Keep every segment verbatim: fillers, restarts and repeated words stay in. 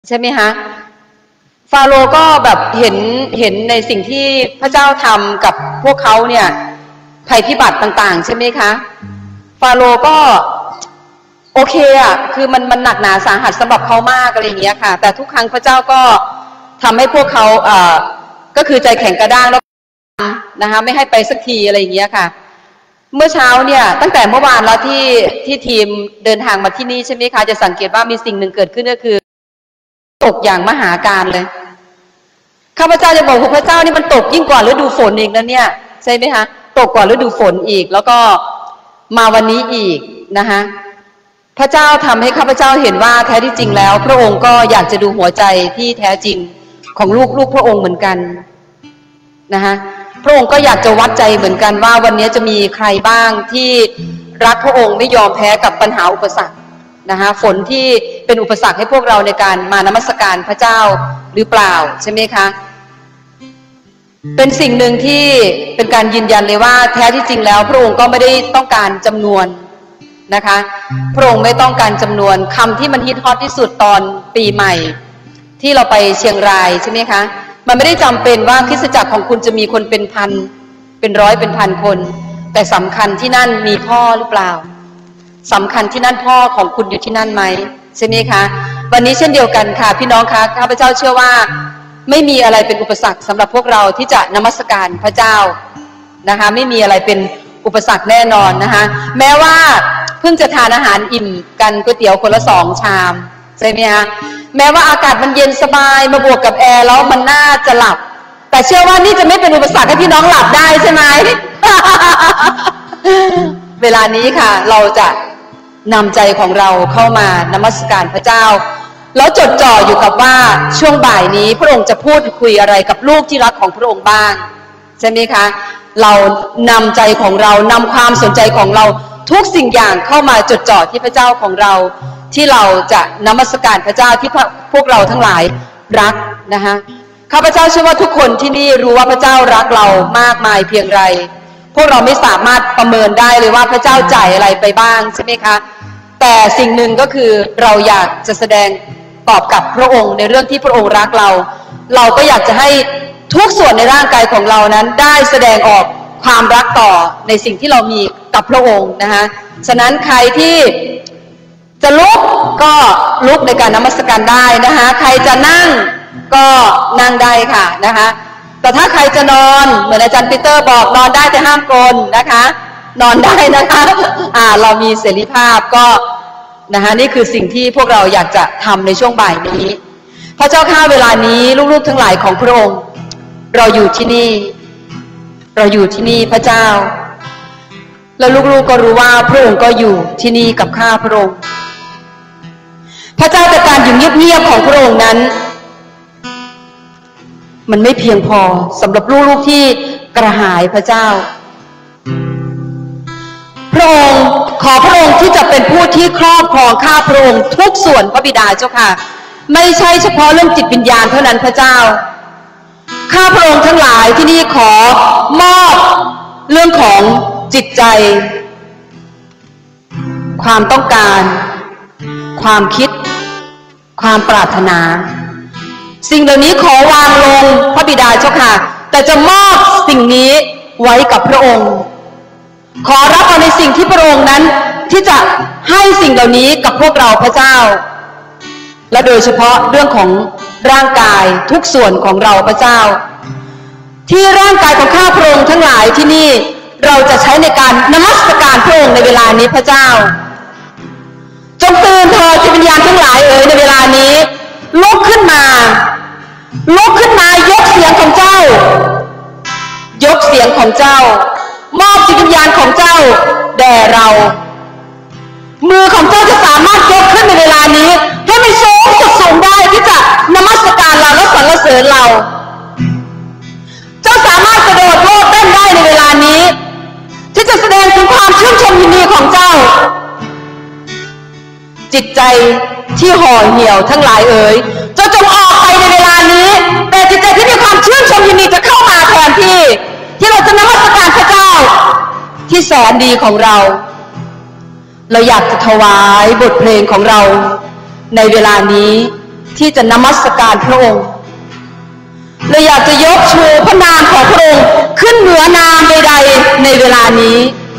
ใช่ไหมฮะฟาโรห์ก็แบบเห็นเห็นในสิ่งที่พระเจ้าทำกับพวกเขาเนี่ยภัยพิบัติต่างๆใช่ไหมคะฟาโรห์ก็โอเคอ่ะคือมันมันหนักหนาสาหัสสำหรับเขามากอะไรอย่างเงี้ยค่ะแต่ทุกครั้งพระเจ้าก็ทำให้พวกเขาเอ่อก็คือใจแข็งกระด้างแล้วนะคะไม่ให้ไปสักทีอะไรอย่างเงี้ยค่ะเมื่อเช้าเนี่ยตั้งแต่เมื่อวานแล้วที่ที่ทีมเดินทางมาที่นี่ใช่ไหมคะจะสังเกตว่ามีสิ่งหนึ่งเกิดขึ้นก็คือตกอย่างมหาการเลยข้าพเจ้าจะบอกว่าพระเจ้านี่มันตกยิ่งกว่าฤดูฝนอีกนะเนี่ยใช่ไหมคะตกกว่าฤดูฝนอีกแล้วก็มาวันนี้อีกนะคะพระเจ้าทำให้ข้าพเจ้าเห็นว่าแท้ที่จริงแล้วพระองค์ก็อยากจะดูหัวใจที่แท้จริงของลูกลูกพระองค์เหมือนกันนะคะพระองค์ก็อยากจะวัดใจเหมือนกันว่าวันนี้จะมีใครบ้างที่รักพระองค์ไม่ยอมแพ้กับปัญหาอุปสรรคนะคะฝนที่เป็นอุปสรรคให้พวกเราในการมานมัสการพระเจ้าหรือเปล่าใช่ไหมคะเป็นสิ่งหนึ่งที่เป็นการยืนยันเลยว่าแท้ที่จริงแล้วพระองค์ก็ไม่ได้ต้องการจำนวนนะคะพระองค์ไม่ต้องการจำนวนคำที่มันฮิตฮอตที่สุดตอนปีใหม่ที่เราไปเชียงรายใช่ไหมคะมันไม่ได้จำเป็นว่าคริสตจักรของคุณจะมีคนเป็นพันเป็นร้อยเป็นพันคนแต่สำคัญที่นั่นมีพ่อหรือเปล่าสำคัญที่นั่นพ่อของคุณอยู่ที่นั่นไหมใช่ไหมคะวันนี้เช่นเดียวกันค่ะพี่น้องคะข้าพเจ้าเชื่อว่าไม่มีอะไรเป็นอุปสรรคสำหรับพวกเราที่จะนมัสการพระเจ้านะคะไม่มีอะไรเป็นอุปสรรคแน่นอนนะคะแม้ว่าเพิ่งจะทานอาหารอิ่มกันก๋วยเตี๋ยวคนละสองชามใช่ไหมคะแม้ว่าอากาศมันเย็นสบายมาบวกกับแอร์แล้วมันน่าจะหลับแต่เชื่อว่านี่จะไม่เป็นอุปสรรคให้พี่น้องหลับได้ใช่ไหม เวลานี้ค่ะเราจะนำใจของเราเข้ามานมัสการพระเจ้าแล้วจดจ่ออยู่กับว่าช่วงบ่ายนี้พระองค์จะพูดคุยอะไรกับลูกที่รักของพระองค์บ้างใช่ไหมคะเรานำใจของเรานำความสนใจของเราทุกสิ่งอย่างเข้ามาจดจ่อที่พระเจ้าของเราที่เราจะนมัสการพระเจ้าที่พวกเราทั้งหลายรักนะคะข้าพเจ้าเชื่อว่าทุกคนที่นี่รู้ว่าพระเจ้ารักเรามากมายเพียงไรพวกเราไม่สามารถประเมินได้เลยว่าพระเจ้าจ่ายอะไรไปบ้างใช่ไหมคะแต่สิ่งหนึ่งก็คือเราอยากจะแสดงตอบกับพระองค์ในเรื่องที่พระองค์รักเราเราก็อยากจะให้ทุกส่วนในร่างกายของเรานั้นได้แสดงออกความรักต่อในสิ่งที่เรามีกับพระองค์นะคะฉะนั้นใครที่จะลุกก็ลุกในการนมัสการได้นะคะใครจะนั่งก็นั่งได้ค่ะนะคะแต่ถ้าใครจะนอนเหมือนอาจารย์ปีเตอร์บอกนอนได้แต่ห้ามกรนนะคะนอนได้นะคะอ่าเรามีเสรีภาพก็นะคะนี่คือสิ่งที่พวกเราอยากจะทำในช่วงบ่ายนี้พระเจ้าข้าเวลานี้ลูกๆทั้งหลายของพระองค์เราอยู่ที่นี่เราอยู่ที่นี่พระเจ้าแล้วลูกๆก็รู้ว่าพระองค์ก็อยู่ที่นี่กับข้าพระองค์พระเจ้าแต่การอยู่เงียบๆของพระองค์นั้นมันไม่เพียงพอสำหรับลูกๆที่กระหายพระเจ้าพระองค์ขอพระองค์ที่จะเป็นผู้ที่ครอบครองข้าพระองค์ทุกส่วนพระบิดาเจ้าค่ะไม่ใช่เฉพาะเรื่องจิตวิญญาณเท่านั้นพระเจ้าข้าพระองค์ทั้งหลายที่นี่ขอมอบเรื่องของจิตใจความต้องการความคิดความปรารถนาสิ่งเหล่านี้ขอวางลงพระบิดาเจ้าค่ะแต่จะมอบสิ่งนี้ไว้กับพระองค์ขอรับเอาในสิ่งที่พระองค์นั้นที่จะให้สิ่งเหล่านี้กับพวกเราพระเจ้าและโดยเฉพาะเรื่องของร่างกายทุกส่วนของเราพระเจ้าที่ร่างกายของข้าพระองค์ทั้งหลายที่นี่เราจะใช้ในการนมัสการพระองค์ในเวลานี้พระเจ้าจงตื่นเถิดจิตวิญญาณทั้งหลายเอ๋ยในเวลานี้ลุกขึ้นมาลุกขึ้นมายกเสียงของเจ้ายกเสียงของเจ้ามอบจิตวิญญาณของเจ้าแด่เรามือของเจ้าจะสามารถยกขึ้นในเวลานี้ให้มันสูงสุดสูงได้ที่จะนมัสการเราและสรรเสริญเราเจ้าสามารถกระโดดโลดเต้นได้ในเวลานี้ที่จะแสดงถึงความชื่นชมยินดีของเจ้าจิตใจที่ห่อเหี่ยวทั้งหลายเอ๋ยเจ้าจงออกไปในเวลานี้แต่จิตใจที่มีความชื่นชมยินดีจะเข้ามาแทนที่ที่เราจะนมัสการพระเจ้าที่แสนดีของเราเราอยากจะถวายบทเพลงของเราในเวลานี้ที่จะนมัสการพระองค์เราอยากจะยกชูพระนามของพระองค์ขึ้นเหนือนามใดๆในเวลานี้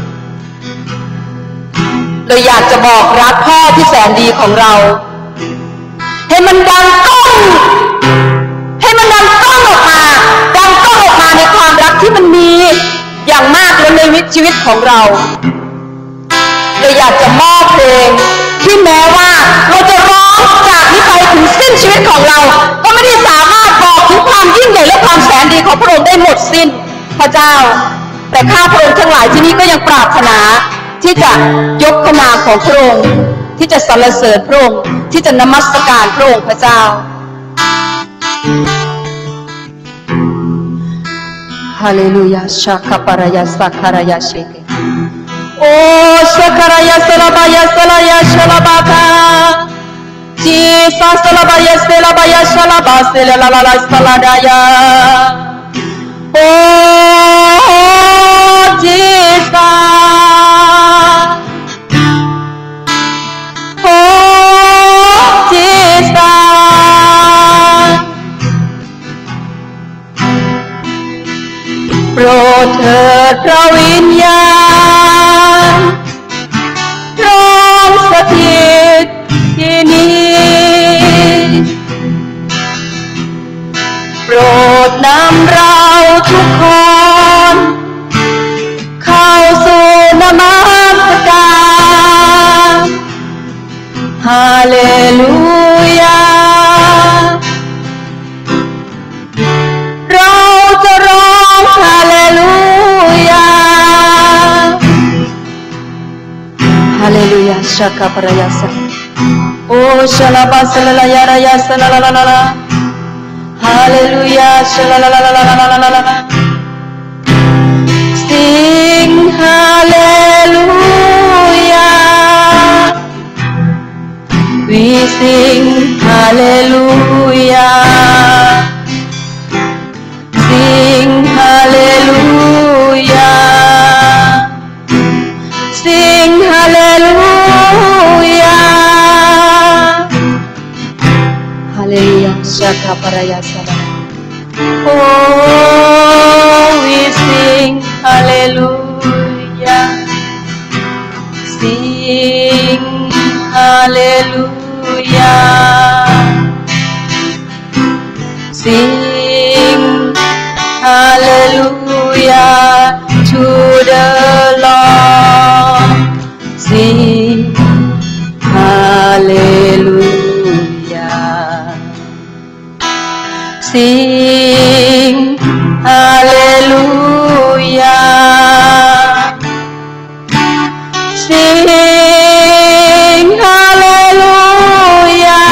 เราอยากจะบอกรักพ่อที่แสนดีของเราให้มันดังก้องให้มันดังก้องออกมาดังก้องออกมาในความรักที่มันมีอย่างมากในชีวิตของเราเราอยากจะมอบเพลงที่แม้ว่าเราจะร้องจากนี้ไปถึงสิ้นชีวิตของเราก็ไม่ได้สามารถบอกถึงความยิ่งใหญ่และความแสนดีของพระองค์ได้หมดสิ้นพระเจ้าแต่ข้าพระองค์ทั้งหลายที่นี้ก็ยังปรารถนาที่จะยกพระนามของพระองค์ที่จะสรรเสริญพระองค์ที่จะนมัสการพระองค์พระเจ้าฮาเลลูยาชาคาปารายาสักคารายาเชเกโอชาคารายาสลาบายาสลายาชลาบาคาจีซาสลาบายาสลาบายาชลาบาเซลลาลาลาสลาดายาโอจีซาโอจีซาโปรดเถิดพระวิญญาณทรงสถิตที่นี่โปรดนำเราทุกคนเข้าสู่นมัสการฮาเลลูยาเราจะร้องฮาเลลูยาฮาเลลูยาชาคาปรายาสะโอชลาบาสลลายารายาสลาลาลาลาฮาเลลูยาชลาลาลาลาลาลาลา Sing hallelujah We sing hallelujah Sing hallelujah Sing hallelujah Hallelujah Shaka paraya sala Oh we sing hallelujah Sing hallelujah Sing hallelujah to the Lord Sing hallelujah Sing hallelujah Sing hallelujah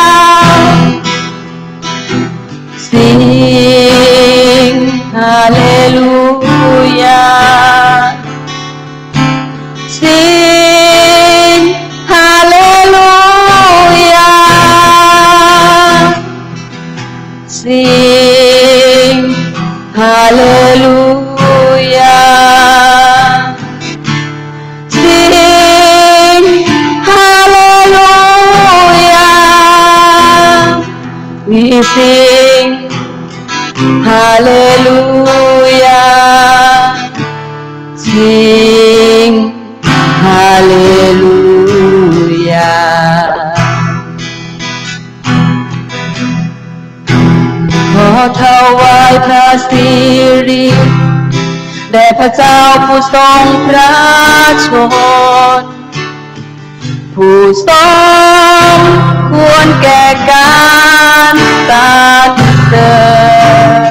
Sing hallelujah Sing hallelujah Sing hallelujah Sing hallelujah We sing hallelujah Sing hallelujahขอถวายพระสิริแด่พระเจ้าผู้ทรงพระชนผู้ทรงควรแก่การสรรเสริญ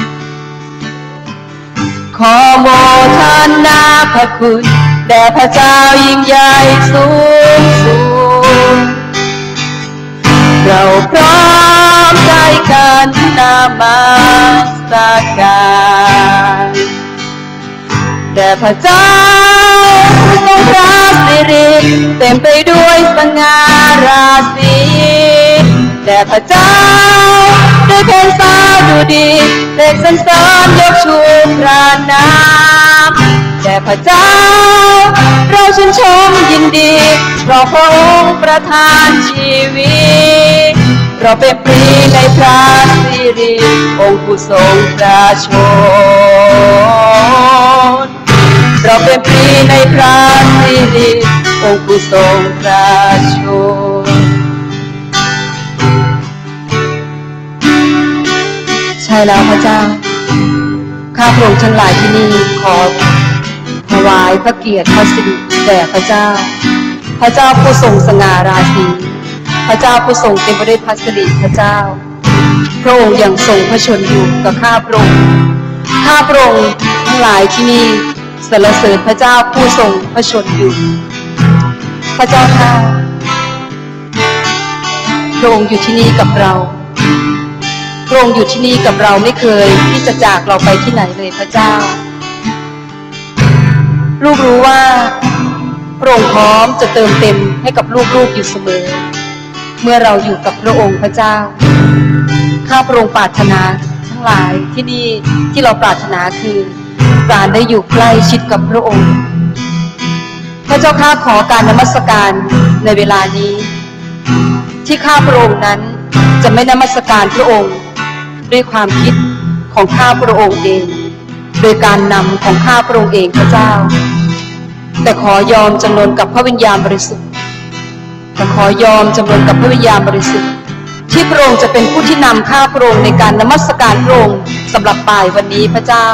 ขอโมทนาพระคุณแด่พระเจ้ายิ่งใหญ่สูงสุดเราพร้อมใจกันนมัสการแด่พระเจ้าผู้ทรงพระสิริเต็มไปด้วยสง่าราศีแด่พระเจ้าด้วยเพลงสาดุดีเพลงสรรเสริญยกชูพระนามแด่พระเจ้าเราชื่นชมยินดีเพราะพระองค์ประทานชีวิตเราเป็นปรีในพระสิริองค์ผู้ทรงพระชนเราเป็นปรีในพระสิริองค์ผู้ทรงพระชนใช่แล้วพระเจ้าข้าพระองค์ทั้งหลายที่นี่ขอถวายพระเกียรติพระสิริแด่พระเจ้าพระเจ้าผู้ทรงสง่าราศีพระเจ้าผู้ทรงเต็มไปด้วยพระสิริพระเจ้าพระองค์ยังทรงพระชนอยู่กับข้าพระองค์ข้าพระองค์ทั้งหลายที่นี่สรรเสริญพระเจ้าผู้ทรงพระชนอยู่พระเจ้าข้าพระองค์อยู่ที่นี่กับเราพระองค์อยู่ที่นี่กับเราไม่เคยที่จะจากเราไปที่ไหนเลยพระเจ้าลูกรู้ว่าพระองค์พร้อมจะเติมเต็มให้กับลูกๆอยู่เสมอเมื่อเราอยู่กับพระองค์พระเจ้าข้าพระองค์ปรารถนาทั้งหลายที่นี่ที่เราปรารถนาคือการได้อยู่ใกล้ชิดกับพระองค์พระเจ้าข้าขอการนมัสการในเวลานี้ที่ข้าพระองค์นั้นจะไม่นมัสการพระองค์ด้วยความคิดของข้าพระองค์เองโดยการนำของข้าพระองค์เองพระเจ้าแต่ขอยอมจำนนกับพระวิญญาณบริสุทธิ์แต่ขอยอมจำนนกับพระวิญญาณบริสุทธิ์ที่พระองค์จะเป็นผู้ที่นำข้าพระองค์ในการนมัสการพระองค์สำหรับบ่ายวันนี้พระเจ้า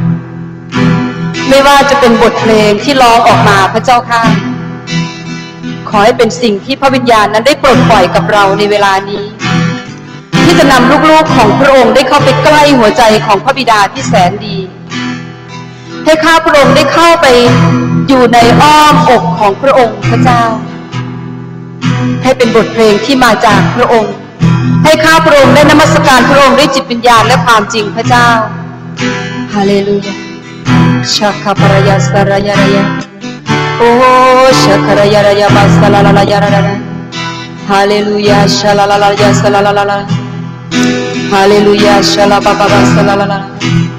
ไม่ว่าจะเป็นบทเพลงที่ร้องออกมาพระเจ้าข้าขอให้เป็นสิ่งที่พระวิญญาณนั้นได้ปลดปล่อยกับเราในเวลานี้ที่จะนำลูกๆของพระองค์ได้เข้าไปใกล้หัวใจของพระบิดาที่แสนดีให้ข้าพระองค์ได้เข้าไปอยู่ในอ้อมอกของพระองค์พระเจ้าให้เป็นบทเพลงที่มาจากพระองค์ให้ข้าพระองค์ได้นมัสการพระองค์ด้วยจิตวิญญาณและความจริงพระเจ้าฮาเลลูยาชักขปรายาสรายารยาโอ้ชักขรายารยาบาสลาลาลายารยาฮาเลลูยาชลาลาลายาสลาลาลาฮาเลลูยาชลาบาบาบาสลาลาลา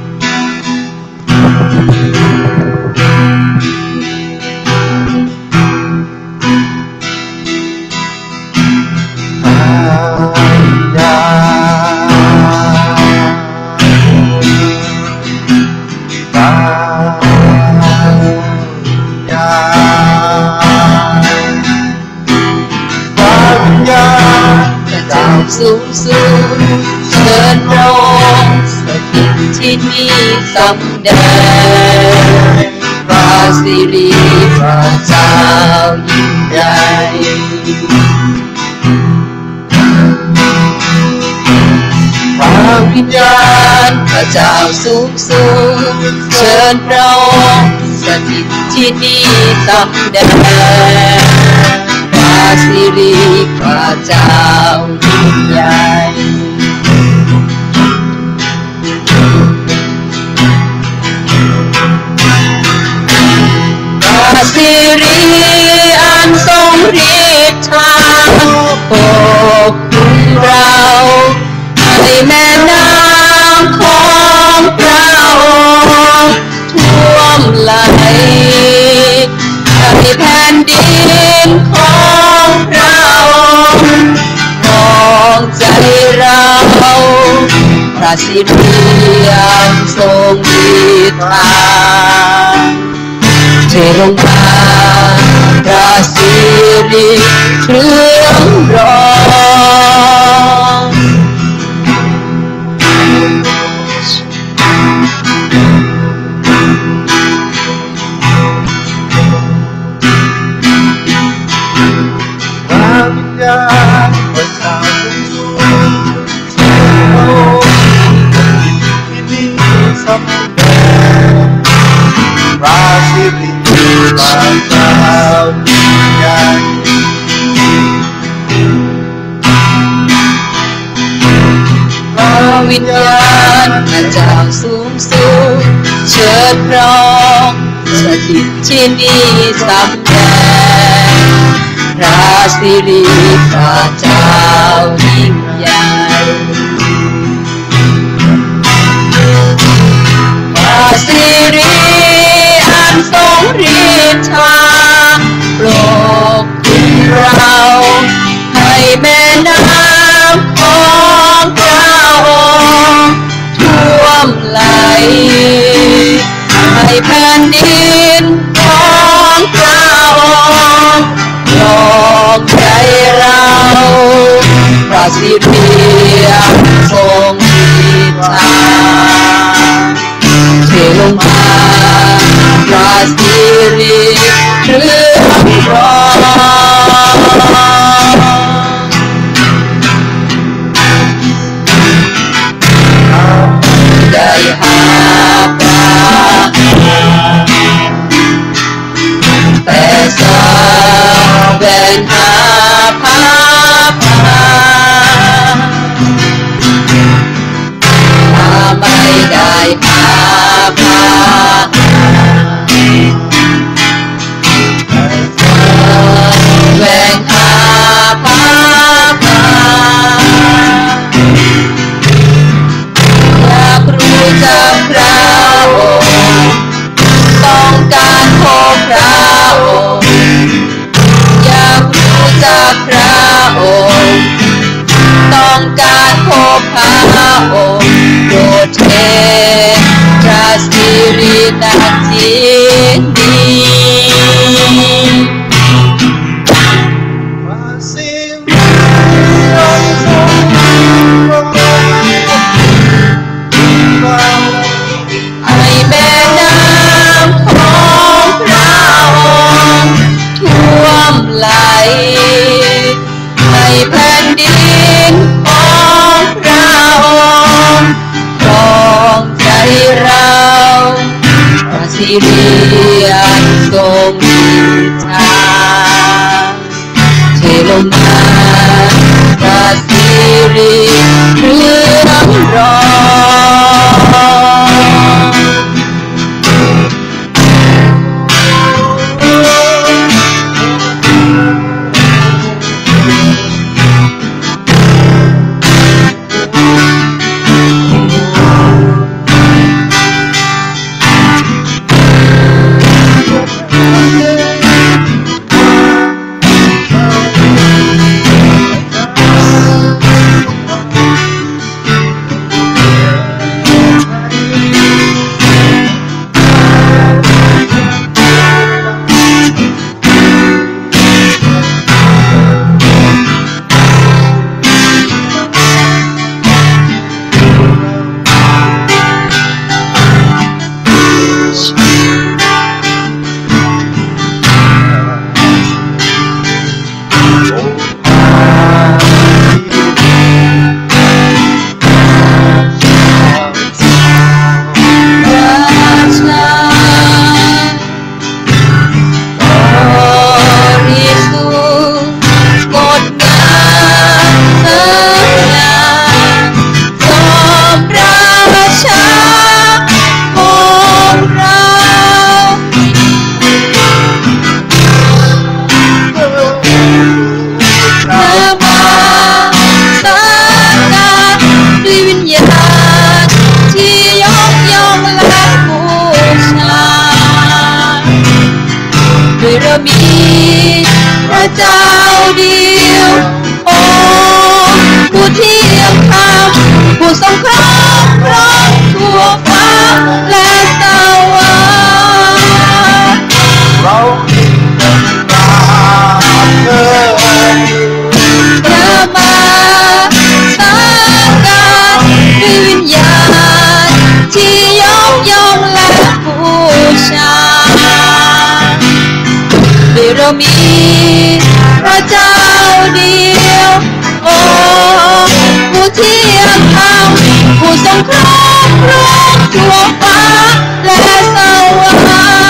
สูงสูงเชิญพระองค์สถิตที่นี่สำแดงพระสิริพระเจ้ายิ่งใหญ่พระวิญญาณพระเจ้าสูงสูงเชิญพระองค์สถิตที่นี่สำแดงพระสิริพระเจ้ายิ่งใหญ่พระสิริอันทรงฤทธาปกคุมเราให้แม่น้ำของพระองค์ท่วมไหลให้แผ่นดินของเรามองใจเราพระสิริยังทรงฤทธาเทลงมาพระสิริเครื่องร้องวิญญาณพระเจ้าสูงสูงเชิญพระองค์สถิตที่นี่สำแดงพระสิริพระเจ้ายิ่งใหญ่พระสิริอันทรงฤทธาปกคุมเราให้แม่น้ำนดินของพระองค์ลองใจเราพระสิริทรงพิธาเทลงมาพระสิริเรื่องรองได้หาปลาแต่สาแบ่งหาพาพาไม่ได้หาพาแบ่งหาพาพาอยากรู้จักพระองค์ต้องการพบพระองค์อยากรู้จักพระองค์ต้องการพบพระองค์โปรดเทพระสิรินาทีนี้ให้แม่น้ำของพระองค์ท่วมไหลให้แผ่นดินของพระองค์ครองใจเราพระสิริทรงพิธาเทลงมาพระสิริเรื่องรองมีพระเจ้าเดียวโอ้ผู้เทียมธรรมผู้ทรงครอบครองทั่วฟ้าและสวรรค์เราเธอมาสร้างการด้วยวิญญาณที่ยกย่องและบูชาเรามีพระเจ้าเดียวโอ้ผู้เทียมธรรมผู้ทรงครอบครองทั่วฟ้าและสวรรค์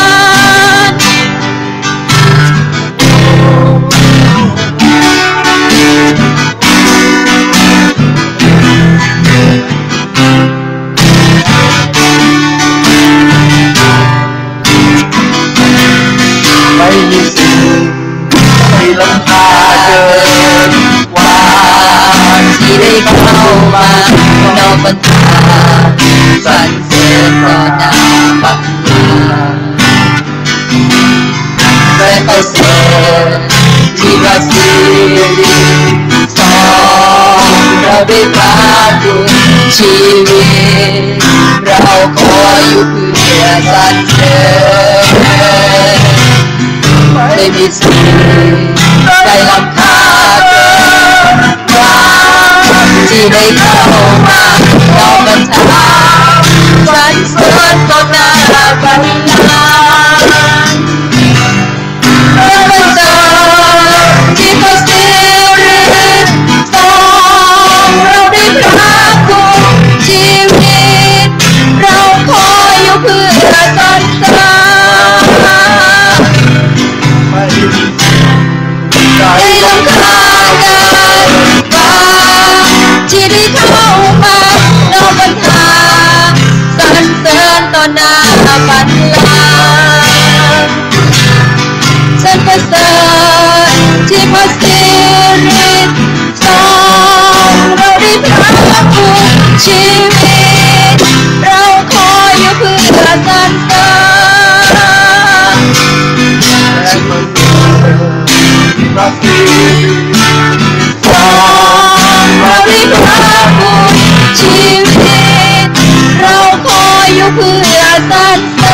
ไม่มีสิ่งให้ลำพาเกินว่าที่ได้เข้ามาน้อมบรรดาสรรเสริญต่อหน้าบัพพาและประเสริฐที่พระสิริสอนเราได้พระบุญชีวิตเราเราขออยู่เพื่อสรรเสริญไม่มีสิ่งใดล้ำค่าเกินรักที่ได้เข้ามาเราบันทาสรรเสริญต่อหน้าบัลลังก์เราบันเจอที่พระสิริทรงเราได้พระคุณชีวิตเราขออยู่เพื่อสรรเสริญในลำคากันว่าที่ได้เข้ามาเราบันทาสรรเสริญต่อหน้าบัลลังก์ฉันประเสริฐที่พระสิริทรงเราได้พระคุณชีวิตเราขออยู่เพื่อสรรเสริญพระสิริทรงเราได้พระคุณชีวิตเราขออยู่เพื่อสรรเสริ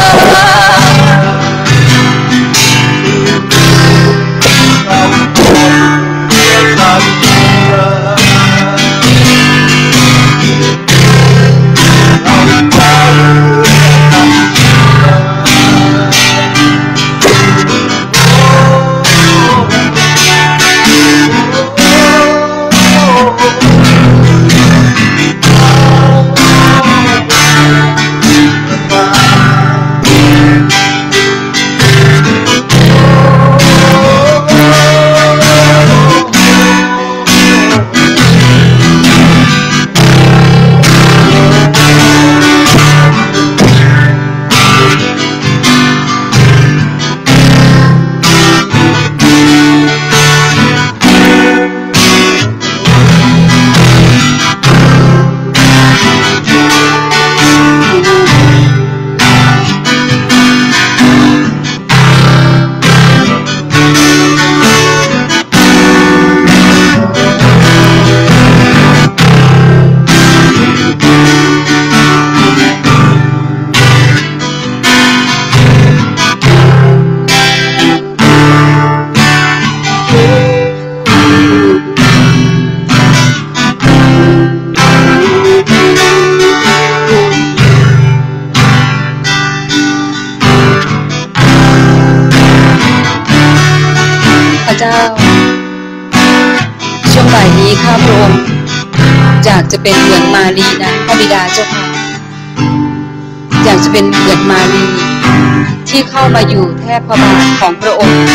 จะเป็นเหมือนมารีนะพระบิดาเจ้าค่ะอยากจะเป็นเหมือนมารีที่เข้ามาอยู่แทบพระบาทของพระองค์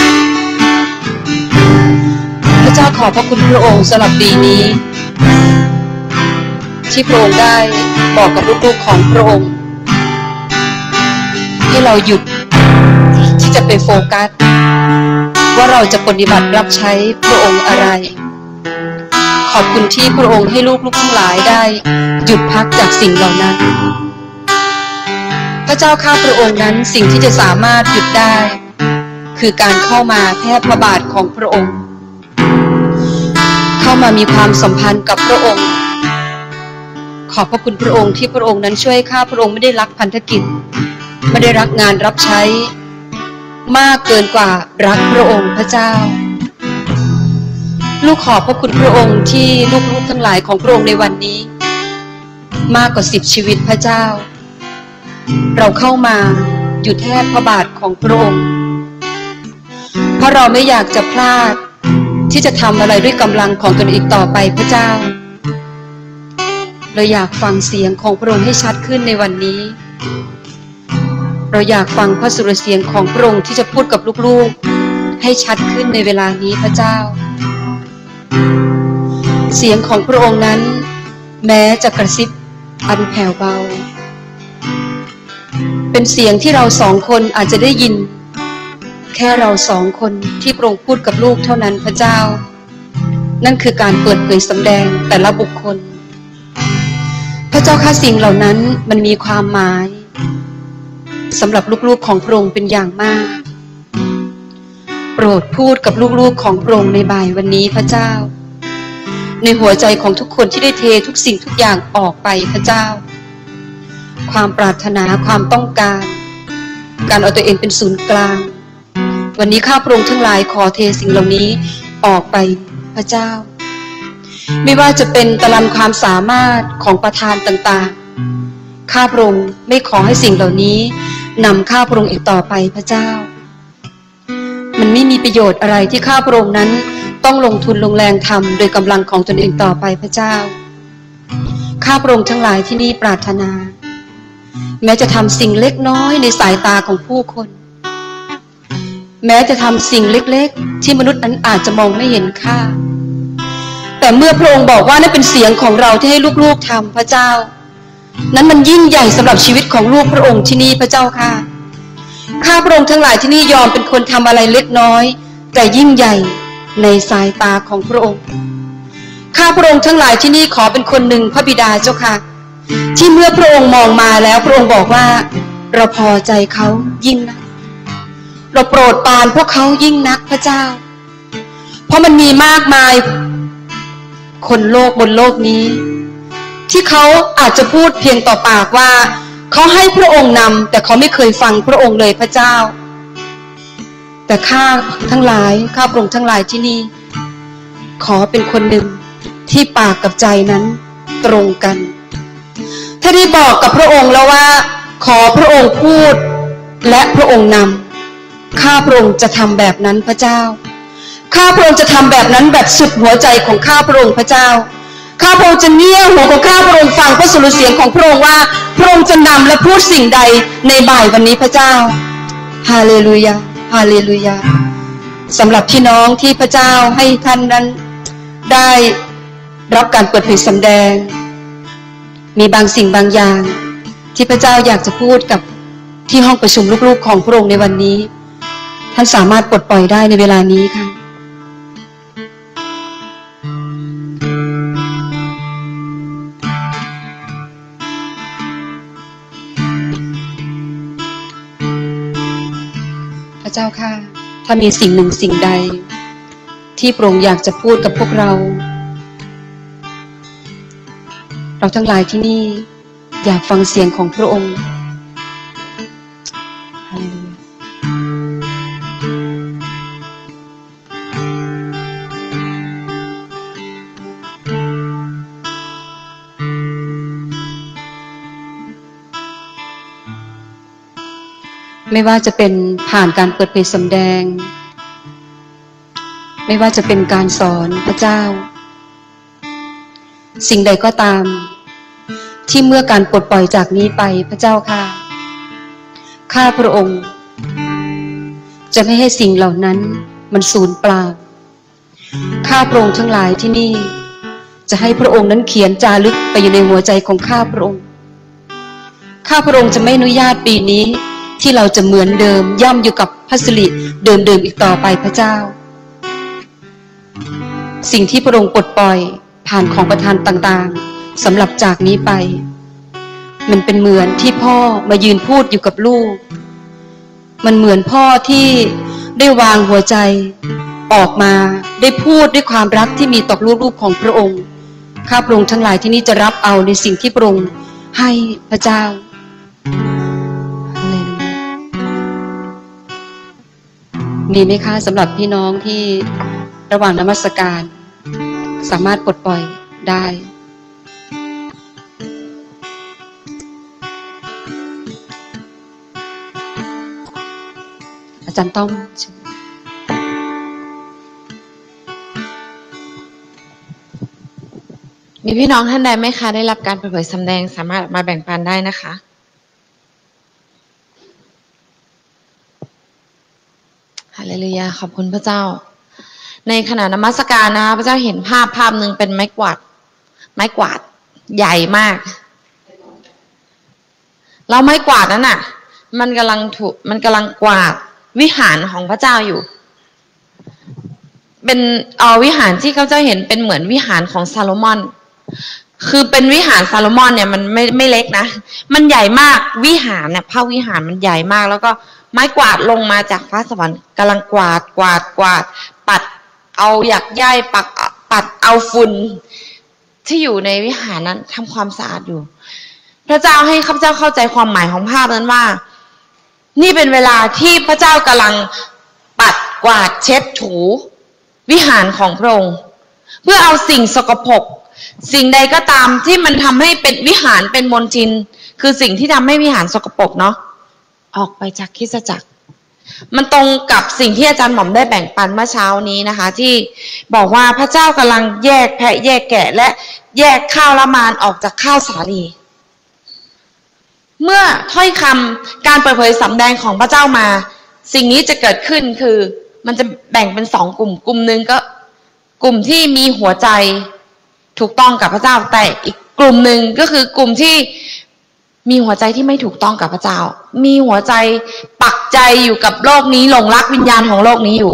พระเจ้าขอบพระคุณพระองค์สำหรับปีนี้ที่พระองค์ได้บอกกับลูกๆของพระองค์ให้เราหยุดที่จะไปโฟกัสว่าเราจะปฏิบัติรับใช้พระองค์อะไรขอบคุณที่พระองค์ให้ลูกๆทั้งหลายได้หยุดพักจากสิ่งเหล่านั้นพระเจ้าข้าพระองค์นั้นสิ่งที่จะสามารถหยุดได้คือการเข้ามาแทบพระบาทของพระองค์เข้ามามีความสัมพันธ์กับพระองค์ขอบพระคุณพระองค์ที่พระองค์นั้นช่วยข้าพระองค์ไม่ได้รักพันธกิจไม่ได้รักงานรับใช้มากเกินกว่ารักพระองค์พระเจ้าลูกขอบพระคุณพระองค์ที่ลูกๆทั้งหลายของพระองค์ในวันนี้มากกว่าสิบชีวิตพระเจ้าเราเข้ามาอยู่แทบพระบาทของพระองค์เพราะเราไม่อยากจะพลาดที่จะทำอะไรด้วยกำลังของตนเองต่อไปพระเจ้าเราอยากฟังเสียงของพระองค์ให้ชัดขึ้นในวันนี้เราอยากฟังพระสุรเสียงของพระองค์ที่จะพูดกับลูกๆให้ชัดขึ้นในเวลานี้พระเจ้าเสียงของพระองค์นั้นแม้จะกระซิบอันแผ่วเบาเป็นเสียงที่เราสองคนอาจจะได้ยินแค่เราสองคนที่พระองค์พูดกับลูกเท่านั้นพระเจ้านั่นคือการเปิดเผยสำแดงแต่ละบุคคลพระเจ้าข้าสิ่งเหล่านั้นมันมีความหมายสำหรับลูกๆของพระองค์เป็นอย่างมากโปรดพูดกับลูกๆของพระองค์ในบ่ายวันนี้พระเจ้าในหัวใจของทุกคนที่ได้เททุกสิ่งทุกอย่างออกไปพระเจ้าความปรารถนาความต้องการการเอาตัวเองเป็นศูนย์กลางวันนี้ข้าพระองค์ทั้งหลายขอเทสิ่งเหล่านี้ออกไปพระเจ้าไม่ว่าจะเป็นตารางความสามารถของประธานต่างๆข้าพระองค์ไม่ขอให้สิ่งเหล่านี้นำข้าพระองค์อีกต่อไปพระเจ้ามันไม่มีประโยชน์อะไรที่ข้าพระองค์นั้นต้องลงทุนลงแรงทำโดยกำลังของตนเองต่อไปพระเจ้าข้าพระองค์ทั้งหลายที่นี่ปรารถนาแม้จะทำสิ่งเล็กน้อยในสายตาของผู้คนแม้จะทำสิ่งเล็กๆที่มนุษย์นั้นอาจจะมองไม่เห็นค่าแต่เมื่อพระองค์บอกว่านั่นเป็นเสียงของเราที่ให้ลูกๆทำพระเจ้านั้นมันยิ่งใหญ่สำหรับชีวิตของลูกพระองค์ที่นี่พระเจ้าค่ะข้าพระองค์ทั้งหลายที่นี่ยอมเป็นคนทำอะไรเล็กน้อยแต่ยิ่งใหญ่ในสายตาของพระองค์ข้าพระองค์ทั้งหลายที่นี่ขอเป็นคนหนึ่งพระบิดาเจ้าค่ะที่เมื่อพระองค์มองมาแล้วพระองค์บอกว่าเราพอใจเขายิ่งนักเราโปรดปรานพวกเขายิ่งนักพระเจ้าเพราะมันมีมากมายคนโลกบนโลกนี้ที่เขาอาจจะพูดเพียงต่อปากว่าเขาให้พระองค์นำแต่เขาไม่เคยฟังพระองค์เลยพระเจ้าแต่ข้าทั้งหลายข้าพระองค์ทั้งหลายที่นี่ขอเป็นคนหนึ่งที่ปากกับใจนั้นตรงกันถ้าได้บอกกับพระองค์แล้วว่าขอพระองค์พูดและพระองค์นำข้าพระองค์จะทำแบบนั้นพระเจ้าข้าพระองค์จะทำแบบนั้นแบบสุดหัวใจของข้าพระองค์พระเจ้าข้าพระองค์จะเงี่ยหูของข้าพระองค์ฟังพระสุรเสียงของพระองค์ว่าพระองค์จะนำและพูดสิ่งใดในบ่ายวันนี้พระเจ้าฮาเลลูยาฮาเลลูยาสำหรับพี่น้องที่พระเจ้าให้ท่านนั้นได้รับการเปิดเผยสำแดงมีบางสิ่งบางอย่างที่พระเจ้าอยากจะพูดกับที่ห้องประชุมลูกๆของพระองค์ในวันนี้ท่านสามารถปลดปล่อยได้ในเวลานี้ค่ะพระเจ้าค่ะถ้ามีสิ่งหนึ่งสิ่งใดที่พระองค์อยากจะพูดกับพวกเราเราทั้งหลายที่นี่อยากฟังเสียงของพระองค์ไม่ว่าจะเป็นผ่านการเปิดเผยสำแดงไม่ว่าจะเป็นการสอนพระเจ้าสิ่งใดก็ตามที่เมื่อการปลดปล่อยจากนี้ไปพระเจ้าค่ะข้าพระองค์จะไม่ให้สิ่งเหล่านั้นมันสูญเปล่าข้าพระองค์ทั้งหลายที่นี่จะให้พระองค์นั้นเขียนจารึกไปอยู่ในหัวใจของข้าพระองค์ข้าพระองค์จะไม่อนุญาตปีนี้ที่เราจะเหมือนเดิมย่ำอยู่กับพัสดุเดิมๆอีกต่อไปพระเจ้าสิ่งที่พระองค์ปลดปล่อยผ่านของประทานต่างๆสำหรับจากนี้ไปมันเป็นเหมือนที่พ่อมายืนพูดอยู่กับลูกมันเหมือนพ่อที่ได้วางหัวใจออกมาได้พูดด้วยความรักที่มีต่อลูกๆของพระองค์ข้าพระองค์ทั้งหลายที่นี่จะรับเอาในสิ่งที่พระองค์ให้พระเจ้ามีไหมคะสำหรับพี่น้องที่ระหว่างนมัสการสามารถปลดปล่อยได้อาจารย์ต้องมีพี่น้องท่านใดไหมคะได้รับการเปิดเผยสำแดงสามารถมาแบ่งปันได้นะคะฮาเลลูยาขอบคุณพระเจ้าในขณะนมัสการนะคะพระเจ้าเห็นภาพภาพหนึ่งเป็นไม้กวาดไม้กวาดใหญ่มากแล้วไม้กวาดนั้นน่ะมันกำลังถูกมันกำลังกวาดวิหารของพระเจ้าอยู่เป็นเอาวิหารที่เขาจะเห็นเป็นเหมือนวิหารของซาโลมอนคือเป็นวิหารซาโลมอนเนี่ยมันไม่ไม่เล็กนะมันใหญ่มากวิหารเนี่ยพระวิหารมันใหญ่มากแล้วก็ไม้กวาดลงมาจากฟ้าสวรรค์กำลังกวาดกวาดกวาดปัดเอาหยักใยปักปัดเอาฝุ่นที่อยู่ในวิหารนั้นทำความสะอาดอยู่พระเจ้าให้ข้าพเจ้าเข้าใจความหมายของภาพนั้นว่านี่เป็นเวลาที่พระเจ้ากำลังปัดกวาดเช็ดถูวิหารของพระองค์เพื่อเอาสิ่งสกปรกสิ่งใดก็ตามที่มันทำให้เป็นวิหารเป็นมลทินคือสิ่งที่ทำให้วิหารสกปรกเนาะออกไปจากคริสตจักรมันตรงกับสิ่งที่อาจารย์หม่อมได้แบ่งปันเมื่อเช้านี้นะคะที่บอกว่าพระเจ้ากำลังแยกแพะแยกแกะและแยกข้าวละมานออกจากข้าวสาลีเมื่อถ้อยคำการเปิดเผยสำแดงของพระเจ้ามาสิ่งนี้จะเกิดขึ้นคือมันจะแบ่งเป็นสองกลุ่มกลุ่มหนึ่งก็กลุ่มที่มีหัวใจถูกต้องกับพระเจ้าแต่อีกกลุ่มหนึ่งก็คือกลุ่มที่มีหัวใจที่ไม่ถูกต้องกับพระเจ้ามีหัวใจปักใจอยู่กับโลกนี้หลงรักวิญญาณของโลกนี้อยู่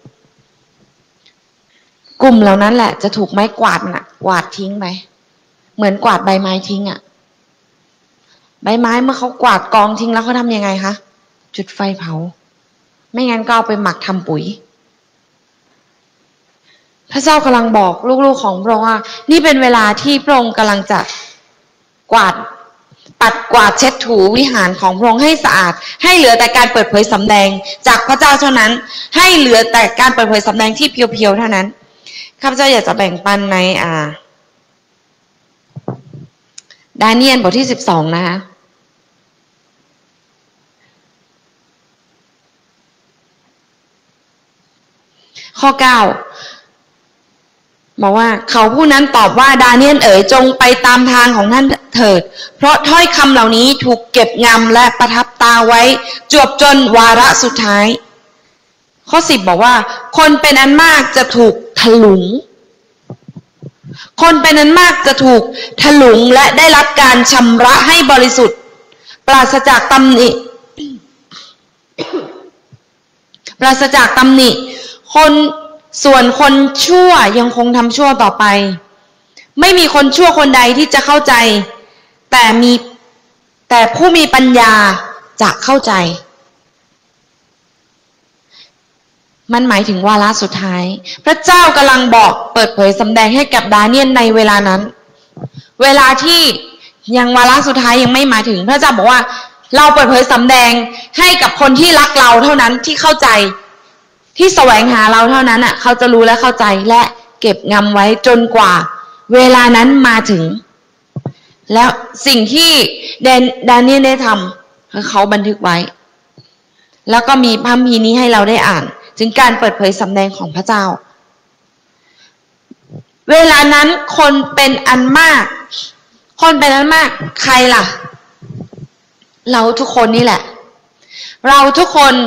กลุ่มเหล่านั้นแหละจะถูกไม้กวาดน่ะกวาดทิ้งไปเหมือนกวาดใบไม้ทิ้งอ่ะใบไม้เมื่อเขากวาดกองทิ้งแล้วเขาทำยังไงคะจุดไฟเผาไม่งั้นก็เอาไปหมักทำปุ๋ยพระเจ้ากำลังบอกลูกๆของพระองค์ว่านี่เป็นเวลาที่พระองค์กำลังจะกวาดปัดกวาดเช็ดถูวิหารของพระองค์ให้สะอาดให้เหลือแต่การเปิดเผยสำแดงจากพระเจ้าเท่านั้นให้เหลือแต่การเปิดเผยสำแดงที่เพียวๆเท่านั้นข้าพเจ้าอยากจะแบ่งปันในอ่าดาเนียลบทที่สิบสองนะคะข้อเก้าบอกว่าเขาผู้นั้นตอบว่าดาเนียลเอ๋ยจงไปตามทางของท่านเถิดเพราะถ้อยคำเหล่านี้ถูกเก็บงำและประทับตาไว้จวบจนวาระสุดท้ายข้อสิบบอกว่าคนเป็นอันมากจะถูกถลุงคนเป็นอันมากจะถูกถลุงและได้รับการชำระให้บริสุทธิ์ปราศจากตำหนิปราศจากตำหนิคนส่วนคนชั่วยังคงทำชั่วต่อไปไม่มีคนชั่วคนใดที่จะเข้าใจแต่มีแต่ผู้มีปัญญาจะเข้าใจมันหมายถึงวาระสุดท้ายพระเจ้ากำลังบอกเปิดเผยสำแดงให้กับดาเนียลในเวลานั้นเวลาที่ยังวาระสุดท้ายยังไม่มาถึงพระเจ้าบอกว่าเราเปิดเผยสำแดงให้กับคนที่รักเราเท่านั้นที่เข้าใจที่แสวงหาเราเท่านั้นอ่ะเขาจะรู้และเข้าใจและเก็บงำไว้จนกว่าเวลานั้นมาถึงแล้วสิ่งที่ดาเนียลได้ทำคือเขาบันทึกไว้แล้วก็มีพระคัมภีร์นี้ให้เราได้อ่านถึงการเปิดเผยสำแดงของพระเจ้าเวลานั้นคนเป็นอันมากคนเป็นอันมากใครล่ะเราทุกคนนี่แหละเราทุกคน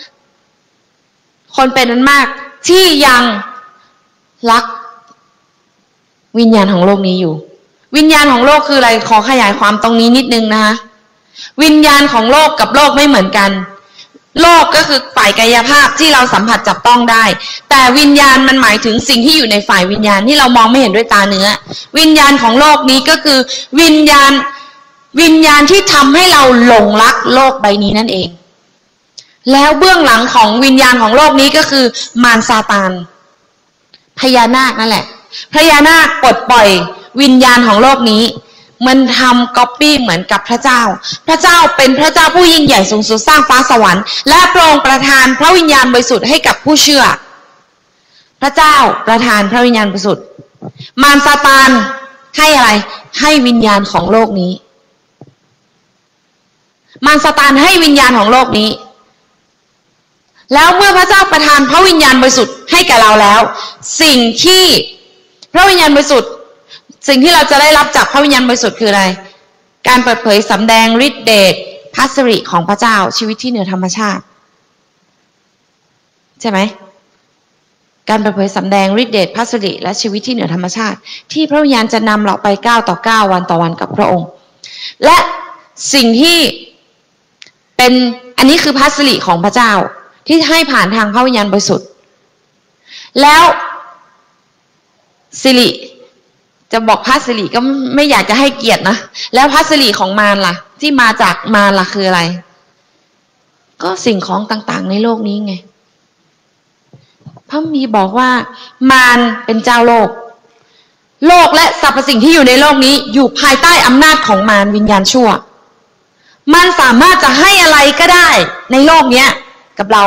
คนเป็นอันมากที่ยังรักวิญญาณของโลกนี้อยู่วิญญาณของโลกคืออะไรขอขยายความตรงนี้นิดนึงนะคะวิญญาณของโลกกับโลกไม่เหมือนกันโลกก็คือฝ่ายกายภาพที่เราสัมผัสจับต้องได้แต่วิญญาณมันหมายถึงสิ่งที่อยู่ในฝ่ายวิญญาณที่เรามองไม่เห็นด้วยตาเนื้อวิญญาณของโลกนี้ก็คือวิญญาณวิญญาณที่ทำให้เราหลงรักโลกใบนี้นั่นเองแล้วเบื้องหลังของวิญญาณของโลกนี้ก็คือมารซาตานพญานาคนั่นแหละพญานาคปลดปล่อยวิญญาณของโลกนี้มันทำก๊อปปี้เหมือนกับพระเจ้าพระเจ้าเป็นพระเจ้าผู้ยิ่งใหญ่สูงสุดสร้างฟ้าสวรรค์และพระองค์ประทานพระวิญญาณบริสุทธิ์ให้กับผู้เชื่อพระเจ้าประทานพระวิญญาณบริสุทธิ์มารซาตานให้อะไรให้วิญญาณของโลกนี้มารซาตานให้วิญญาณของโลกนี้แล้วเมื่อพระเจ้าประทานพระวิญญาณบริสุทธิ์ให้แก่เราแล้วสิ่งที่พระวิญญาณบริสุทธิ์สิ่งที่เราจะได้รับจากพระวิญญาณบริสุทธิ์คืออะไรการเปิดเผยสำแดงฤทธิ์เดชพระสิริของพระเจ้าชีวิตที่เหนือธรรมชาติใช่ไหมการเปิดเผยสำแดงฤทธิ์เดชพระสิริและชีวิตที่เหนือธรรมชาติที่พระวิญญาณจะนำเราไปก้าวต่อก้าววันต่อวันกับพระองค์และสิ่งที่เป็นอันนี้คือพระสิริของพระเจ้าที่ให้ผ่านทางพระวิญญาณบริสุทธิ์แล้วสิริจะบอกพระสิริก็ไม่อยากจะให้เกียรตินะแล้วพระสิริของมารล่ะที่มาจากมารล่ะคืออะไรก็สิ่งของต่างๆในโลกนี้ไงพระมีบอกว่ามารเป็นเจ้าโลกโลกและสรรพสิ่งที่อยู่ในโลกนี้อยู่ภายใต้อำนาจของมารวิญญาณชั่วมันสามารถจะให้อะไรก็ได้ในโลกเนี้ยกับเรา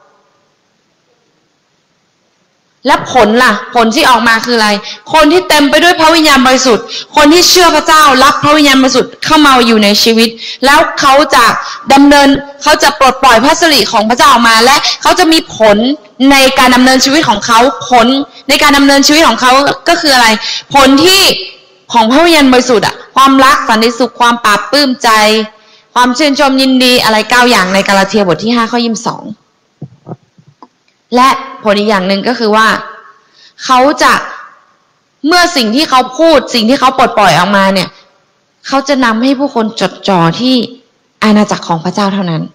และผลล่ะผลที่ออกมาคืออะไรคนที่เต็มไปด้วยพระวิญญาณบริสุทธิ์คนที่เชื่อพระเจ้ารับพระวิญญาณบริสุทธิ์เข้ามาอยู่ในชีวิตแล้วเขาจะดำเนินเขาจะปลดปล่อยพระสิริของพระเจ้าออกมาและเขาจะมีผลในการดำเนินชีวิตของเขาผลในการดำเนินชีวิตของเขาก็คืออะไรผลที่ของพระวิญญาณบริสุทธิ์อะความรักสันติสุขความปราบปลื้มใจความชื่นชมยินดีอะไรเก้าอย่างในกาลาเทียบทที่ห้าข้อยี่สิบสองและผลอีกอย่างหนึ่งก็คือว่าเขาจะเมื่อสิ่งที่เขาพูดสิ่งที่เขาปลดปล่อยออกมาเนี่ยเขาจะนำให้ผู้คนจดจ่อที่อาณาจักรของพระเจ้าเท่านั้น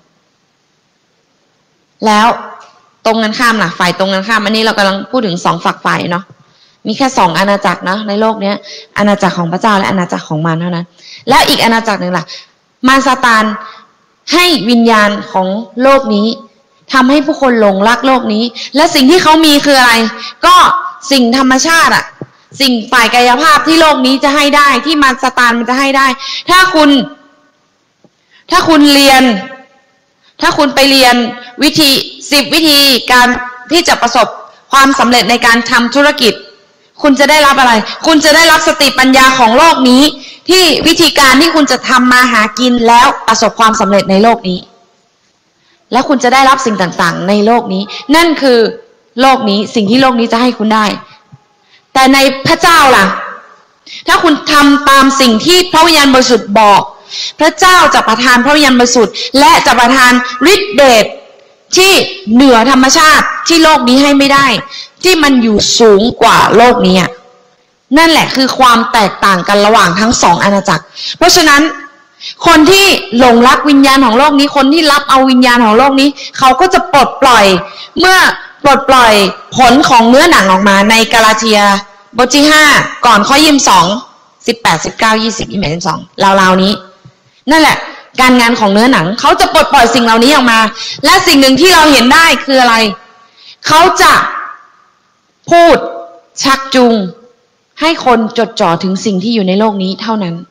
แล้วตรงกันข้ามล่ะฝ่ายตรงกันข้ามอันนี้เรากำลังพูดถึงสองฝักฝ่ายเนาะมีแค่สองอาณาจักรเนาะในโลกนี้อาณาจักรของพระเจ้าและอาณาจักรของมารเท่านั้นแล้วอีกอาณาจักรหนึ่งล่ะมารซาตานให้วิญญาณของโลกนี้ทำให้ผู้คนหลงรักโลกนี้และสิ่งที่เขามีคืออะไรก็สิ่งธรรมชาติอะสิ่งฝ่ายกายภาพที่โลกนี้จะให้ได้ที่มารซาตานมันจะให้ได้ถ้าคุณถ้าคุณเรียนถ้าคุณไปเรียนวิธีสิบวิธีการที่จะประสบความสำเร็จในการทำธุรกิจคุณจะได้รับอะไรคุณจะได้รับสติปัญญาของโลกนี้ที่วิธีการที่คุณจะทำมาหากินแล้วประสบความสำเร็จในโลกนี้แล้วคุณจะได้รับสิ่งต่างๆในโลกนี้นั่นคือโลกนี้สิ่งที่โลกนี้จะให้คุณได้แต่ในพระเจ้าล่ะถ้าคุณทำตามสิ่งที่พระวิญญาณบริสุทธิ์บอกพระเจ้าจะประทานพระวิญญาณบริสุทธิ์และจะประทานฤทธิเดชที่เหนือธรรมชาติที่โลกนี้ให้ไม่ได้ที่มันอยู่สูงกว่าโลกนี้นั่นแหละคือความแตกต่างกันระหว่างทั้งสองอาณาจักรเพราะฉะนั้นคนที่หลงรักวิญญาณของโลกนี้คนที่รับเอาวิญญาณของโลกนี้เขาก็จะปลดปล่อยเมื่อปลดปล่อยผลของเนื้อหนังออกมาในกาลาเทียบทที่ห้าก่อนข้อยี่สิบสอง สิบแปด สิบเก้า ยี่สิบ ยี่สิบเอ็ด ยี่สิบสองราวๆนี้นั่นแหละการงานของเนื้อหนังเขาจะปลดปล่อยสิ่งเหล่านี้ออกมาและสิ่งหนึ่งที่เราเห็นได้คืออะไรเขาจะพูดชักจูงให้คนจดจ่อถึงสิ่งที่อยู่ในโลกนี้เท่านั้น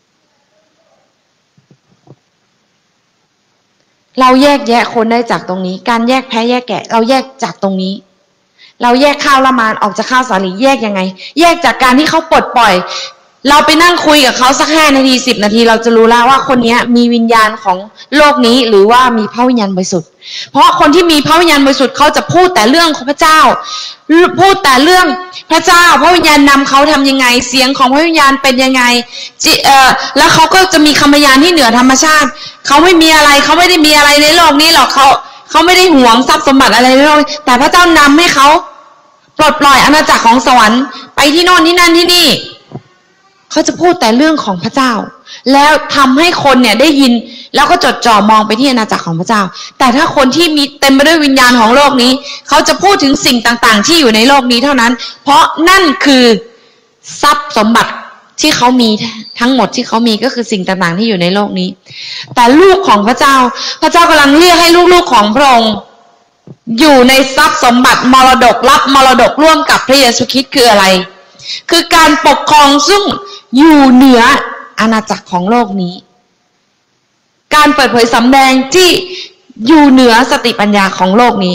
เราแยกแยะคนได้จากตรงนี้การแยกแพ้แยกแกะเราแยกจากตรงนี้เราแยกข้าวละมานออกจากข้าวสาลีแยกยังไงแยกจากการที่เขาปลดปล่อยเราไปนั่งคุยกับเขาสักห้านาทีสิบนาทีเราจะรู้แล้วว่าคนนี้มีวิญญาณของโลกนี้หรือว่ามีพระวิญญาณบริสุทธิ์เพราะคนที่มีพระวิญญาณบริสุทธิ์เขาจะพูดแต่เรื่องของพระเจ้าพูดแต่เรื่องพระเจ้าพระวิญญาณนำเขาทำยังไงเสียงของพระวิญญาณเป็นยังไงจิเอ่อแล้วเขาก็จะมีคำพยานที่เหนือธรรมชาติเขาไม่มีอะไรเขาไม่ได้มีอะไรในโลกนี้หรอกเขาเขาไม่ได้หวงทรัพย์สมบัติอะไรในโลกแต่พระเจ้านำให้เขาปลดปล่อยอาณาจักรของสวรรค์ไปที่โน่นที่นั่นที่นี่เขาจะพูดแต่เรื่องของพระเจ้าแล้วทำให้คนเนี่ยได้ยินแล้วก็จดจ่อมองไปที่อาณาจักรของพระเจ้าแต่ถ้าคนที่มีเต็มไปด้วยวิญญาณของโลกนี้เขาจะพูดถึงสิ่งต่างๆที่อยู่ในโลกนี้เท่านั้นเพราะนั่นคือทรัพย์สมบัติที่เขามีทั้งหมดที่เขามีก็คือสิ่งต่างๆที่อยู่ในโลกนี้แต่ลูกของพระเจ้าพระเจ้ากำลังเรียกให้ลูกๆของพระองค์อยู่ในทรัพย์สมบัติมรดกรับมรดกร่วมกับพระเยซูคริสต์คืออะไรคือการปกครองซึ่งอยู่เหนืออาณาจักรของโลกนี้การเปิดเผยสำแดงที่อยู่เหนือสติปัญญาของโลกนี้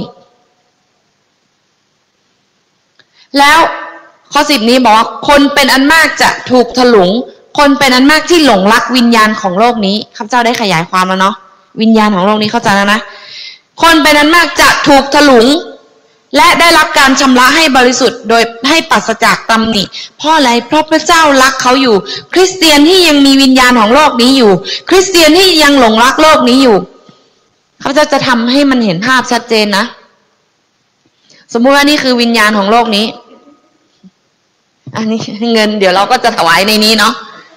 แล้วข้อสิบนี้บอกว่าคนเป็นอันมากจะถูกถลุงคนเป็นอันมากที่หลงรักวิญญาณของโลกนี้ข้าพเจ้าได้ขยายความแล้วเนาะวิญญาณของโลกนี้เข้าใจแล้วนะคนเป็นอันมากจะถูกถลุงและได้รับการชำระให้บริสุทธิ์โดยให้ปราศจากตำหนิเพราะอะไรเพราะพระเจ้ารักเขาอยู่คริสเตียนที่ยังมีวิญญาณของโลกนี้อยู่คริสเตียนที่ยังหลงรักโลกนี้อยู่เขาจะจะทำให้มันเห็นภาพชัดเจนนะสมมุติว่านี่คือวิญญาณของโลกนี้อันนี้เงินเดี๋ยวเราก็จะถวายในนี้เนาะ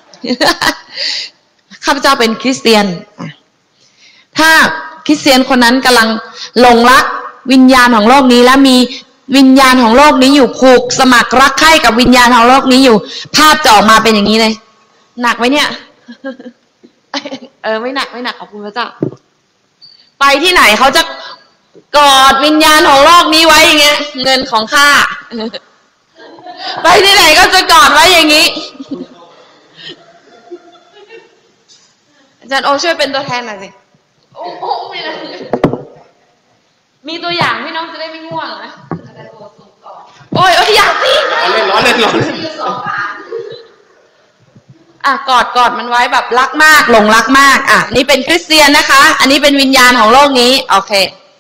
ข้าพเจ้าเป็นคริสเตียนถ้าคริสเตียนคนนั้นกำลังหลงรักวิญญาณของโลกนี้และมีวิญญาณของโลกนี้อยู่ผูกสมัครรักใคร่กับวิญญาณของโลกนี้อยู่ภาพจะออกมาเป็นอย่างนี้เลยหนักไหมเนี่ย เออไม่หนักไม่หนักขอบคุณพระเจ้าไปที่ไหนเขาจะกอดวิญญาณของโลกนี้ไว้อย่างเงี้ยเงินของข้าไปที่ไหนก็จะกอดไว้อย่างนี้อาจารย์โอช่วยเป็นตัวแทนหน่อยสิโอ้โอ้ไม่นะมีตัวอย่างพี่น้องจะได้ไม่ง่วงนะโอ้ยโอ้ยอยากสิล้อเล่นล้อเล่นล้อเล่นอ่ะกอดกอดมันไว้แบบรักมากหลงรักมากอ่ะนี่เป็นคริสเตียนนะคะ อันนี้เป็นวิญญาณของโลกนี้โอเค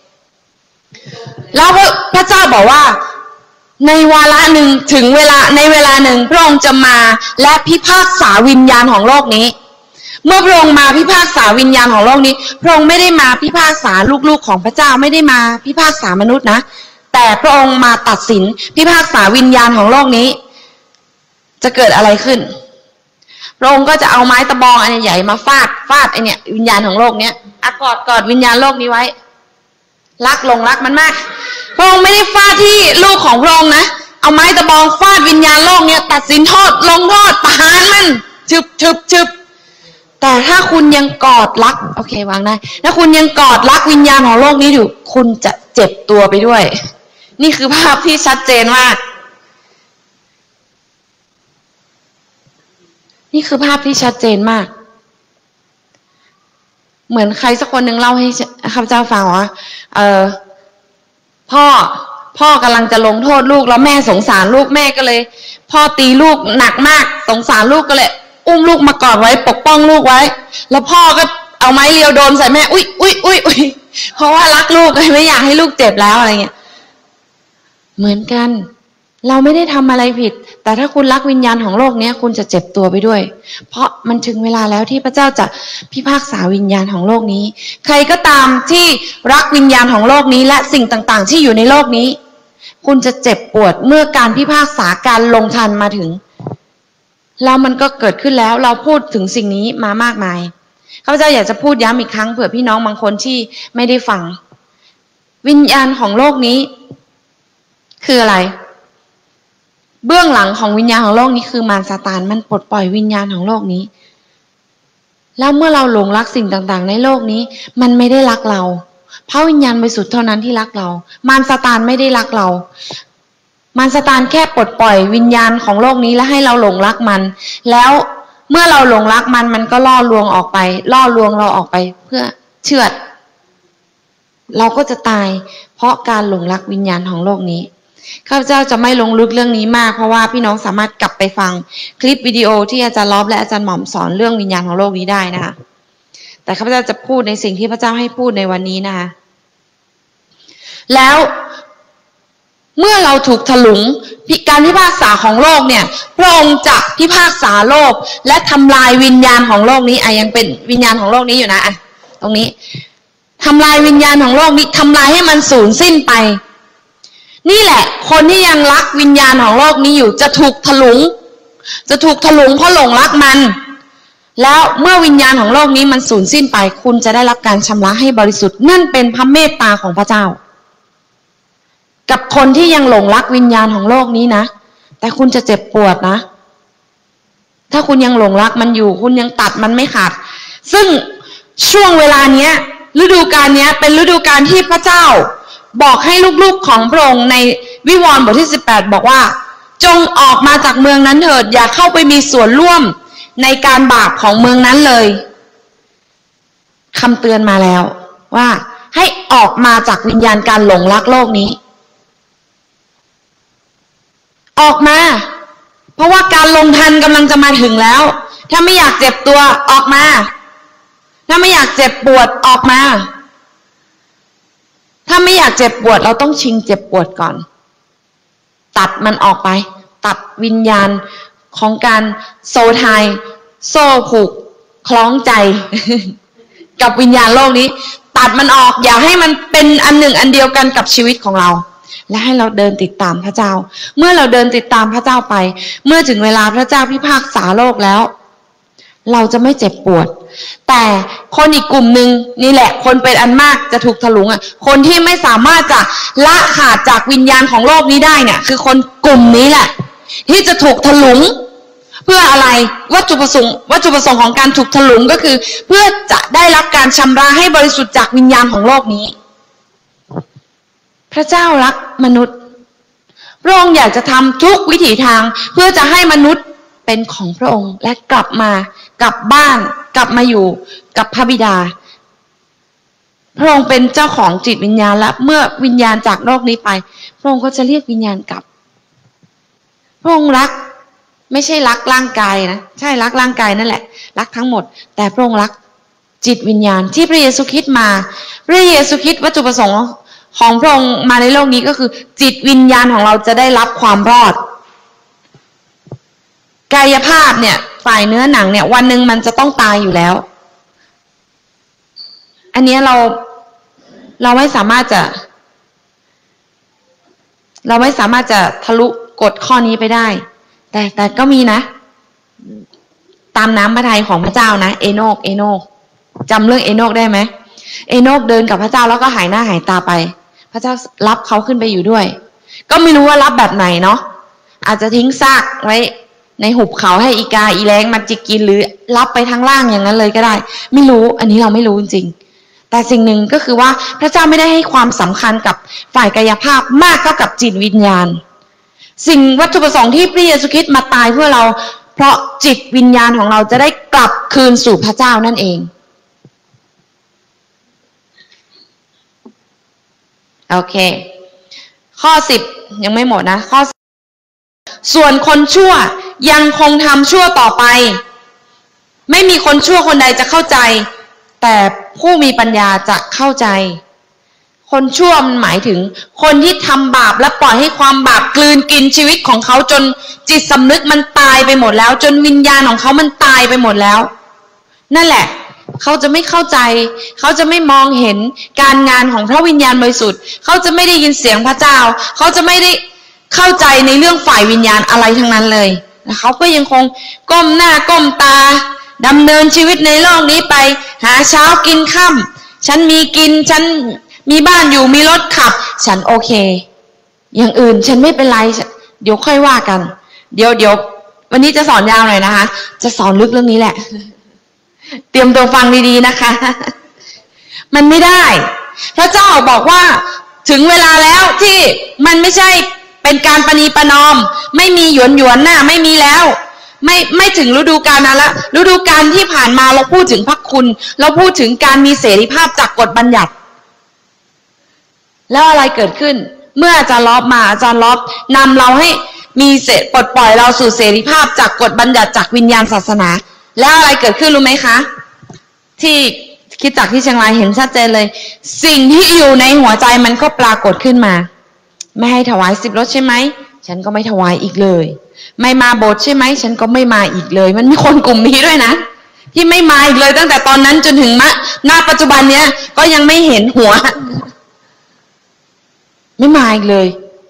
แล้วพระเจ้าบอกว่าในวาระหนึ่งถึงเวลาในเวลาหนึ่งพระองค์จะมาและพิพากษาวิญญาณของโลกนี้เมื่อพระองค์มาพิพากษาวิญญาณของโลกนี้พระองค์ไม่ได้มาพิพากษาลูกๆของพระเจ้าไม่ได้มาพิพากษามนุษย์นะแต่พระองค์มาตัดสินพิพากษาวิญญาณของโลกนี้จะเกิดอะไรขึ้นพระองค์ก็จะเอาไม้ตะบองอันใหญ่มาฟาดฟาดไอเนี่ยวิญญาณของโลกเนี้ยอะกอดกอดวิญญาณโลกนี้ไว้รักลงรักมันมากพระองค์ไม่ได้ฟาดที่ลูกของพระองค์นะเอาไม้ตะบองฟาดวิญญาณโลกเนี้ยตัดสินโทษลงโทษประหารมันชึบชึบชึบแต่ถ้าคุณยังกอดรักโอเควางได้ถ้าคุณยังกอดรักวิญญาณของโลกนี้อยู่คุณจะเจ็บตัวไปด้วยนี่คือภาพที่ชัดเจนมากนี่คือภาพที่ชัดเจนมากเหมือนใครสักคนหนึ่งเล่าให้ข้าพเจ้าฟังว่าเออพ่อพ่อกำลังจะลงโทษลูกแล้วแม่สงสารลูกแม่ก็เลยพ่อตีลูกหนักมากสงสารลูกก็เลยอุ้มลูกมากอดไว้ปกป้องลูกไว้แล้วพ่อก็เอาไม้เรียวโดนใส่แม่อุ๊ยอุ๊ยอุ๊ยอุ๊ยเพราะว่ารักลูกไม่อยากให้ลูกเจ็บแล้วอะไรเงี้ยเหมือนกันเราไม่ได้ทำอะไรผิดแต่ถ้าคุณรักวิญญาณของโลกนี้คุณจะเจ็บตัวไปด้วยเพราะมันถึงเวลาแล้วที่พระเจ้าจะพิพากษาวิญญาณของโลกนี้ใครก็ตามที่รักวิญญาณของโลกนี้และสิ่งต่างๆที่อยู่ในโลกนี้คุณจะเจ็บปวดเมื่อการพิพากษาการลงทันมาถึงแล้วมันก็เกิดขึ้นแล้วเราพูดถึงสิ่งนี้มามากมายข้าพเจ้าอยากจะพูดย้ำอีกครั้งเผื่อพี่น้องบางคนที่ไม่ได้ฟังวิญญาณของโลกนี้คืออะไรเบื้องหลังของวิญญาณของโลกนี้คือมารซาตานมันปลดปล่อยวิญญาณของโลกนี้แล้วเมื่อเราหลงรักสิ่งต่างๆในโลกนี้มันไม่ได้รักเราพระวิญญาณบริสุทธิ์เท่านั้นที่รักเรามารซาตานไม่ได้รักเรามารซาตานแค่ปลดปล่อยวิญญาณของโลกนี้และให้เราหลงรักมันแล้วเมื่อเราหลงรักมันมันก็ล่อลวงออกไปล่อลวงเราออกไปเพื่อเชือดเราก็จะตายเพราะการหลงรักวิญญาณของโลกนี้ข้าพเจ้าจะไม่ลงลึกเรื่องนี้มากเพราะว่าพี่น้องสามารถกลับไปฟังคลิปวิดีโอที่อาจารย์ลอบและอาจารย์หม่อมสอนเรื่องวิญญาณของโลกนี้ได้นะคะแต่ข้าพเจ้าจะพูดในสิ่งที่พระเจ้าให้พูดในวันนี้นะคะแล้วเมื่อเราถูกถลุงการพิพากษาของโลกเนี่ยพระองค์จะพิพากษาโลกและทำลายวิญญาณของโลกนี้อ่ะยังเป็นวิญญาณของโลกนี้อยู่นะอ่ะตรงนี้ทำลายวิญญาณของโลกนี้ทำลายให้มันสูญสิ้นไปนี่แหละคนที่ยังรักวิญญาณของโลกนี้อยู่จะถูกถลุงจะถูกถลุงเพราะหลงรักมันแล้วเมื่อวิญญาณของโลกนี้มันสูญสิ้นไปคุณจะได้รับการชำระให้บริสุทธิ์นั่นเป็นพระเมตตาของพระเจ้ากับคนที่ยังหลงรักวิญญาณของโลกนี้นะแต่คุณจะเจ็บปวดนะถ้าคุณยังหลงรักมันอยู่คุณยังตัดมันไม่ขาดซึ่งช่วงเวลาเนี้ยฤดูกาลเนี้ยเป็นฤดูกาลที่พระเจ้าบอกให้ลูกๆของพระองค์ในวิวรณ์บทที่สิบแปดบอกว่าจงออกมาจากเมืองนั้นเถิดอย่าเข้าไปมีส่วนร่วมในการบาปของเมืองนั้นเลยคำเตือนมาแล้วว่าให้ออกมาจากวิญญาณการหลงรักโลกนี้ออกมาเพราะว่าการลงทันกำลังจะมาถึงแล้วถ้าไม่อยากเจ็บตัวออกมาถ้าไม่อยากเจ็บปวดออกมาถ้าไม่อยากเจ็บปวดเราต้องชิงเจ็บปวดก่อนตัดมันออกไปตัดวิญญาณของการโซไทยโซ่ผูกคล้องใจ กับวิญญาณโลกนี้ตัดมันออกอย่าให้มันเป็นอันหนึ่งอันเดียวกันกับชีวิตของเราและให้เราเดินติดตามพระเจ้าเมื่อเราเดินติดตามพระเจ้าไปเมื่อถึงเวลาพระเจ้าพิพากษาโลกแล้วเราจะไม่เจ็บปวดแต่คนอีกกลุ่มหนึ่งนี่แหละคนเป็นอันมากจะถูกถลุงอ่ะคนที่ไม่สามารถจะละขาดจากวิญญาณของโลกนี้ได้เนี่ยคือคนกลุ่มนี้แหละที่จะถูกถลุงเพื่ออะไรวัตถุประสงค์วัตถุประสงค์ของการถูกถลุงก็คือเพื่อจะได้รับการชำระให้บริสุทธิ์จากวิญญาณของโลกนี้พระเจ้ารักมนุษย์พระองค์อยากจะทำทุกวิถีทางเพื่อจะให้มนุษย์เป็นของพระองค์และกลับมากลับบ้านกลับมาอยู่กับพระบิดาพระองค์เป็นเจ้าของจิตวิญญาณและเมื่อวิญญาณจากโลกนี้ไปพระองค์ก็จะเรียกวิญญาณกลับพระองค์รักไม่ใช่รักร่างกายนะใช่รักร่างกายนั่นแหละรักทั้งหมดแต่พระองค์รักจิตวิญญาณที่พระเยซูคริสต์มาพระเยซูคริสต์วัตถุประสงค์ของพระองค์มาในโลกนี้ก็คือจิตวิญญาณของเราจะได้รับความรอดกายภาพเนี่ยฝ่ายเนื้อหนังเนี่ยวันหนึ่งมันจะต้องตายอยู่แล้วอันนี้เราเราไม่สามารถจะเราไม่สามารถจะทะลุกฎข้อนี้ไปได้แต่แต่ก็มีนะตามน้ำพระทัยของพระเจ้านะเอโนกเอโนกจำเรื่องเอโนกได้ไหมเอโนกเดินกับพระเจ้าแล้วก็หายหน้าหายตาไปพระเจ้ารับเขาขึ้นไปอยู่ด้วยก็ไม่รู้ว่ารับแบบไหนเนาะอาจจะทิ้งซากไว้ในหุบเขาให้อีกาอีแรงมาจิกกินหรือรับไปทางล่างอย่างนั้นเลยก็ได้ไม่รู้อันนี้เราไม่รู้จริงๆแต่สิ่งหนึ่งก็คือว่าพระเจ้าไม่ได้ให้ความสำคัญกับฝ่ายกายภาพมากเท่ากับจิตวิญญาณสิ่งวัตถุประสงค์ที่พระเยซูคริสต์มาตายเพื่อเราเพราะจิตวิญญาณของเราจะได้กลับคืนสู่พระเจ้านั่นเองโอเคข้อสิบยังไม่หมดนะข้อส่วนคนชั่วยังคงทำชั่วต่อไปไม่มีคนชั่วคนใดจะเข้าใจแต่ผู้มีปัญญาจะเข้าใจคนชั่วมันหมายถึงคนที่ทำบาปและปล่อยให้ความบาปกลืนกินชีวิตของเขาจนจิตสำนึกมันตายไปหมดแล้วจนวิญญาณของเขามันตายไปหมดแล้วนั่นแหละเขาจะไม่เข้าใจเขาจะไม่มองเห็นการงานของพระวิญญาณบริสุทธิ์เขาจะไม่ได้ยินเสียงพระเจ้าเขาจะไม่ได้เข้าใจในเรื่องฝ่ายวิญญาณอะไรทั้งนั้นเลยและเขาก็ยังคงก้มหน้าก้มตาดำเนินชีวิตในโลกนี้ไปหาเช้ากินค่ำฉันมีกินฉันมีบ้านอยู่มีรถขับฉันโอเคอย่างอื่นฉันไม่เป็นไรเดี๋ยวค่อยว่ากันเดี๋ยวเดี๋ยววันนี้จะสอนยาวหน่อยนะคะจะสอนลึกเรื่องนี้แหละเตรียมตัวฟังดีๆนะคะมันไม่ได้พระเจ้าบอกว่าถึงเวลาแล้วที่มันไม่ใช่เป็นการประนีประนอมไม่มีหยวนหยวนหน้าไม่มีแล้วไม่ไม่ถึงฤดูกาลนั้นละฤดูกาลที่ผ่านมาเราพูดถึงพระคุณเราพูดถึงการมีเสรีภาพจากกฎบัญญัติแล้วอะไรเกิดขึ้นเมื่ออาจารย์ลอบมาอาจารย์ลอบนำเราให้มีเสร็จปลดปล่อยเราสู่เสรีภาพจากกฎบัญญัติจากวิญญาณศาสนาแล้วอะไรเกิดขึ้นรู้ไหมคะที่คิดจากที่เชียงรายเห็นชัดเจนเลยสิ่งที่อยู่ในหัวใจมันก็ปรากฏขึ้นมาไม่ให้ถวายสิบรถใช่ไหมฉันก็ไม่ถวายอีกเลยไม่มาโบสถ์ใช่ไหมฉันก็ไม่มาอีกเลยมันมีคนกลุ่มนี้ด้วยนะที่ไม่มาอีกเลยตั้งแต่ตอนนั้นจนถึงมะณปัจจุบันเนี้ยก็ยังไม่เห็นหัวไม่มาอีกเลย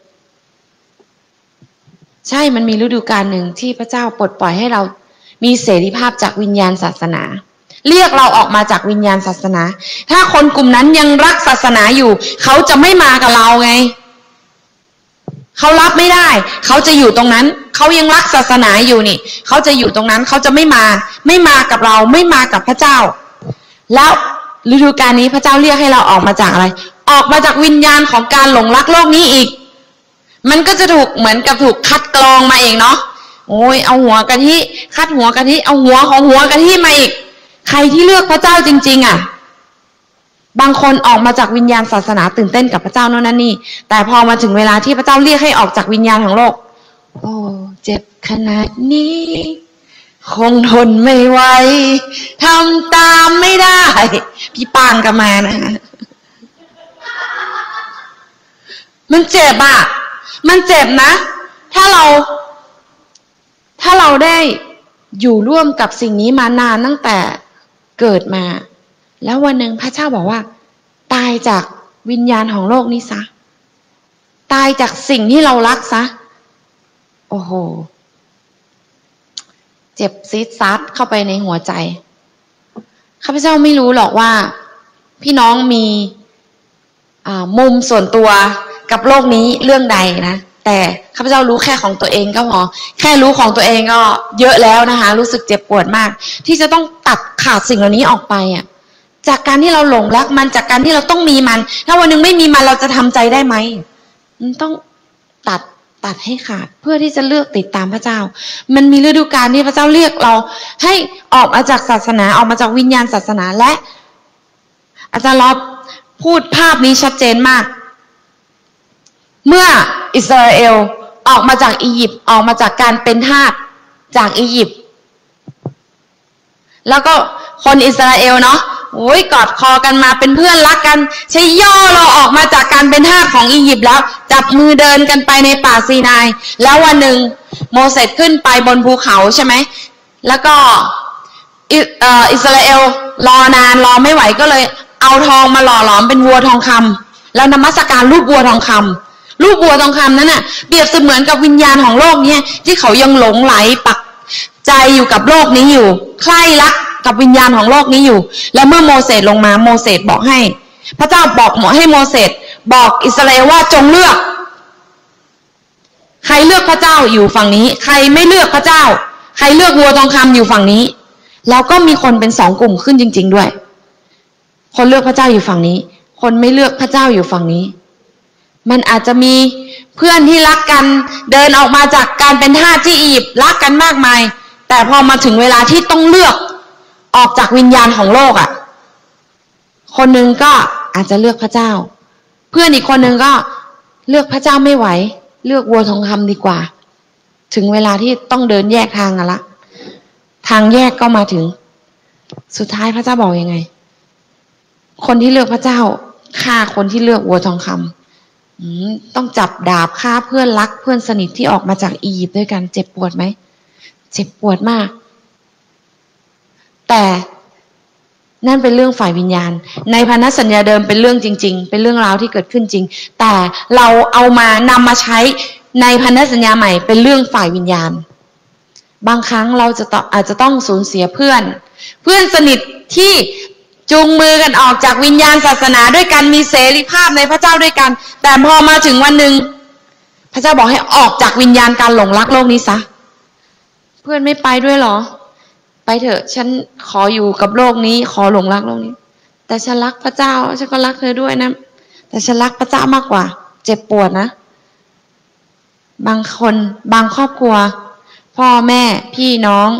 ใช่มันมีฤดูกาลหนึ่งที่พระเจ้าปลดปล่อยให้เรามีเสรีภาพจากวิญญาณศาสนาเรียกเราออกมาจากวิญญาณศาสนาถ้าคนกลุ่มนั้นยังรักศาสนาอยู่เขาจะไม่มากับเราไงเขารับไม่ได้เขาจะอยู่ตรงนั้นเขายังรักศาสนาอยู่นี่เขาจะอยู่ตรงนั้นเขาจะไม่มาไม่มากับเราไม่มากับพระเจ้าแล้วฤดูกาลนี้พระเจ้าเรียกให้เราออกมาจากอะไรออกมาจากวิญญาณของการหลงรักโลกนี้อีกมันก็จะถูกเหมือนกับถูกคัดกรองมาเองเนาะโอ้ยเอาหัวกะทิคัดหัวกะทิเอาหัวของหัวกะทิมาอีกใครที่เลือกพระเจ้าจริงๆอ่ะบางคนออกมาจากวิญญาณศาสนาตื่นเต้นกับพระเจ้าโน่นนั่นนี่แต่พอมาถึงเวลาที่พระเจ้าเรียกให้ออกจากวิญญาณของโลกโอ้เจ็บขนาดนี้คงทนไม่ไหวทำตามไม่ได้พี่ปางก็มานะมันเจ็บอ่ะมันเจ็บนะถ้าเราถ้าเราได้อยู่ร่วมกับสิ่งนี้มานานตั้งแต่เกิดมาแล้ววันหนึ่งพระเจ้าบอกว่าตายจากวิญญาณของโลกนี้ซะตายจากสิ่งที่เรารักซะโอ้โหเจ็บซีดซัดเข้าไปในหัวใจข้าพเจ้าไม่รู้หรอกว่าพี่น้องมีมุมส่วนตัวกับโลกนี้เรื่องใดนะแต่ข้าพเจ้ารู้แค่ของตัวเองก็พอแค่รู้ของตัวเองก็เยอะแล้วนะคะรู้สึกเจ็บปวดมากที่จะต้องตัดขาดสิ่งเหล่านี้ออกไปอ่ะจากการที่เราหลงรักมันจากการที่เราต้องมีมันถ้าวันหนึ่งไม่มีมันเราจะทำใจได้ไหมมันต้องตัดตัดให้ขาดเพื่อที่จะเลือกติดตามพระเจ้ามันมีฤดูกาลที่พระเจ้าเรียกเราให้ออกมาจากศาสนาออกมาจากวิญญาณศาสนาและอาจารย์ลอบพูดภาพนี้ชัดเจนมากเมื่ออิสราเอลออกมาจากอียิปต์ออกมาจากการเป็นทาสจากอียิปต์แล้วก็คนอิสราเอลเนาะโอ้ยกอดคอกันมาเป็นเพื่อนรักกันใช้ย่อเราออกมาจากการเป็นทาสของอียิปต์แล้วจับมือเดินกันไปในป่าซีนายแล้ววันหนึ่งโมเสสขึ้นไปบนภูเขาใช่ไหมแล้วก็อิสราเอลรอนานรอไม่ไหวก็เลยเอาทองมาหล่อหลอมเป็นวัวทองคำแล้วนมัสการรูปวัวทองคำรูปวัวทองคำนั้นน่ะเปรียบเสมือนกับวิญญาณของโลกนี้ที่เขายังหลงไหลปักใจอยู่กับโลกนี้อยู่ใคร่รักกับวิญญาณของโลกนี้อยู่และเมื่อโมเสสลงมาโมเสสบอกให้พระเจ้าบอกหมอให้โมเสสบอกอิสราเอลว่าจงเลือกใครเลือกพระเจ้าอยู่ฝั่งนี้ใครไม่เลือกพระเจ้าใครเลือกวัวทองคำอยู่ฝั่งนี้แล้วก็มีคนเป็นสองกลุ่มขึ้นจริงๆด้วยคนเลือกพระเจ้าอยู่ฝั่งนี้คนไม่เลือกพระเจ้าอยู่ฝั่งนี้มันอาจจะมีเพื่อนที่รักกันเดินออกมาจากการเป็นทาสที่อียิปต์รักกันมากมายแต่พอมาถึงเวลาที่ต้องเลือกออกจากวิญญาณของโลกอ่ะคนหนึ่งก็อาจจะเลือกพระเจ้าเพื่อนอีกคนหนึ่งก็เลือกพระเจ้าไม่ไหวเลือกวัวทองคำดีกว่าถึงเวลาที่ต้องเดินแยกทางกันละทางแยกก็มาถึงสุดท้ายพระเจ้าบอกยังไงคนที่เลือกพระเจ้าฆ่าคนที่เลือกวัวทองคำต้องจับดาบฆ่าเพื่อนรักเพื่อนสนิทที่ออกมาจากอียิปต์ด้วยกันเจ็บปวดไหมเจ็บปวดมากแต่นั่นเป็นเรื่องฝ่ายวิญญาณในพันธสัญญาเดิมเป็นเรื่องจริงๆเป็นเรื่องราวที่เกิดขึ้นจริงแต่เราเอามานำมาใช้ในพันธสัญญาใหม่เป็นเรื่องฝ่ายวิญญาณบางครั้งเราจะต้องอาจจะต้องสูญเสียเพื่อนเพื่อนสนิทที่จูงมือกันออกจากวิญญาณศาสนาด้วยกันมีเสรีภาพในพระเจ้าด้วยกันแต่พอมาถึงวันหนึ่งพระเจ้าบอกให้ออกจากวิญญาณการหลงรักโลกนี้ซะเพื่อนไม่ไปด้วยหรอไปเถอะฉันขออยู่กับโลกนี้ขอหลงรักโลกนี้แต่ฉันรักพระเจ้าฉันก็รักเธอด้วยนะแต่ฉันรักพระเจ้ามากกว่าเจ็บปวดนะบางคนบางครอบครัวพ่อแม่พี่น้อง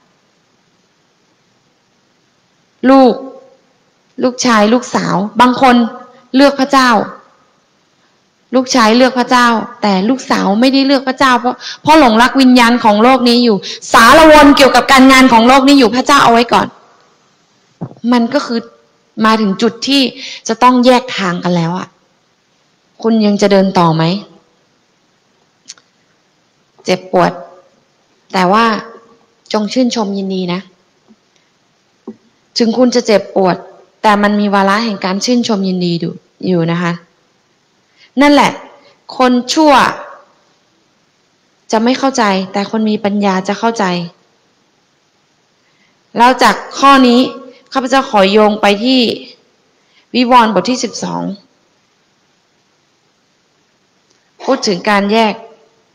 ลูกลูกชายลูกสาวบางคนเลือกพระเจ้าลูกชายเลือกพระเจ้าแต่ลูกสาวไม่ได้เลือกพระเจ้าเพราะเพราะหลงรักวิญญาณของโลกนี้อยู่สารวนเกี่ยวกับการงานของโลกนี้อยู่พระเจ้าเอาไว้ก่อนมันก็คือมาถึงจุดที่จะต้องแยกทางกันแล้วอ่ะคุณยังจะเดินต่อไหมเจ็บปวดแต่ว่าจงชื่นชมยินดีนะถึงคุณจะเจ็บปวดแต่มันมีวาระแห่งการชื่นชมยินดีดูอยู่นะคะนั่นแหละคนชั่วจะไม่เข้าใจแต่คนมีปัญญาจะเข้าใจแล้วจากข้อนี้ข้าพเจ้าขอโยงไปที่วิวรณ์บทที่สิบสองพูดถึงการแยก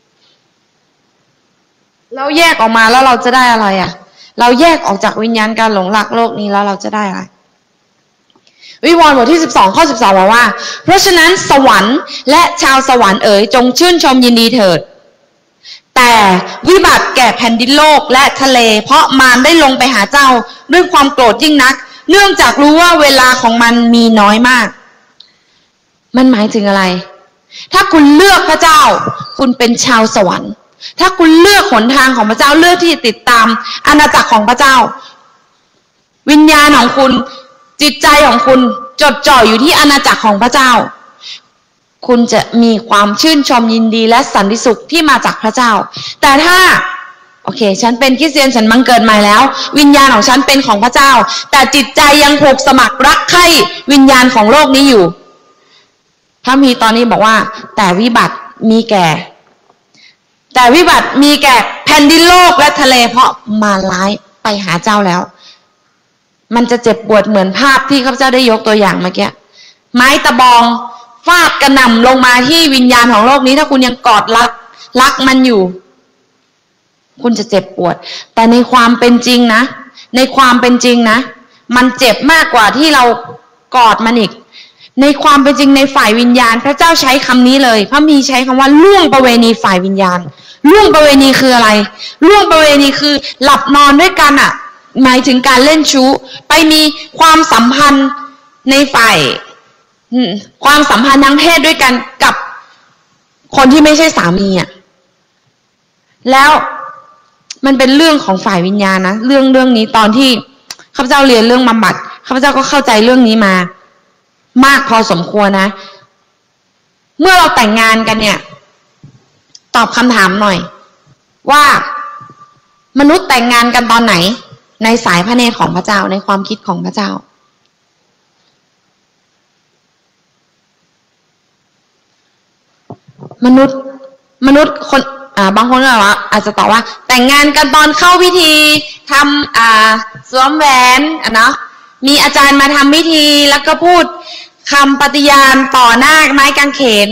เราแยกออกมาแล้วเราจะได้อะไรอ่ะเราแยกออกจากวิญญาณการหลงรักโลกนี้แล้วเราจะได้อะไรวิวรณ์บทที่สิบสองข้อสิบสองบอกว่าเพราะฉะนั้นสวรรค์และชาวสวรรค์เอ๋ยจงชื่นชมยินดีเถิดแต่วิบัติแก่แผ่นดินโลกและทะเลเพราะมารได้ลงไปหาเจ้าด้วยความโกรธยิ่งนักเนื่องจากรู้ว่าเวลาของมันมีน้อยมากมันหมายถึงอะไรถ้าคุณเลือกพระเจ้าคุณเป็นชาวสวรรค์ถ้าคุณเลือกหนทางของพระเจ้าเลือกที่จะติดตามอาณาจักรของพระเจ้าวิญญาณของคุณจิตใจของคุณจดจ่ออยู่ที่อาณาจักรของพระเจ้าคุณจะมีความชื่นชมยินดีและสันติสุขที่มาจากพระเจ้าแต่ถ้าโอเคฉันเป็นคริสเตียนฉันบังเกิดใหม่แล้ววิญญาณของฉันเป็นของพระเจ้าแต่จิตใจยังผูกสมัครรักใคร่วิญญาณของโลกนี้อยู่พระมีตอนนี้บอกว่าแต่วิบัติมีแก่แต่วิบัติมีแก่แผ่นดินโลกและทะเลเพราะมารร้ายไปหาเจ้าแล้วมันจะเจ็บปวดเหมือนภาพที่ข้าพเจ้าได้ยกตัวอย่างเมื่อกี้ไม้ตะบองฟาดกระหน่ำลงมาที่วิญญาณของโลกนี้ถ้าคุณยังกอดรักรักมันอยู่คุณจะเจ็บปวดแต่ในความเป็นจริงนะในความเป็นจริงนะมันเจ็บมากกว่าที่เรากอดมันอีกในความเป็นจริงในฝ่ายวิญญาณพระเจ้าใช้คำนี้เลยพระมีใช้คำว่าล่วงประเวณีฝ่ายวิญญาณล่วงประเวณีคืออะไรล่วงประเวณีคือหลับนอนด้วยกันอ่ะหมายถึงการเล่นชู้ไปมีความสัมพันธ์ในฝ่ายความสัมพันธ์ทางเพศด้วยกันกับคนที่ไม่ใช่สามีอ่ะแล้วมันเป็นเรื่องของฝ่ายวิญญาณนะเรื่องเรื่องนี้ตอนที่ข้าพเจ้าเรียนเรื่องบำบัดข้าพเจ้าก็เข้าใจเรื่องนี้มามากพอสมควรนะเมื่อเราแต่งงานกันเนี่ยตอบคำถามหน่อยว่ามนุษย์แต่งงานกันตอนไหนในสายพระเนตรของพระเจ้าในความคิดของพระเจ้ามนุษย์มนุษย์คนอ่าบางคนก็ว่าอาจจะตอบว่าแต่งงานกันตอนเข้าพิธีทำอ่าสวมแหวนอ่ะเนาะมีอาจารย์มาทำพิธีแล้วก็พูดคำปฏิญาณต่อหน้าไม้กางเขน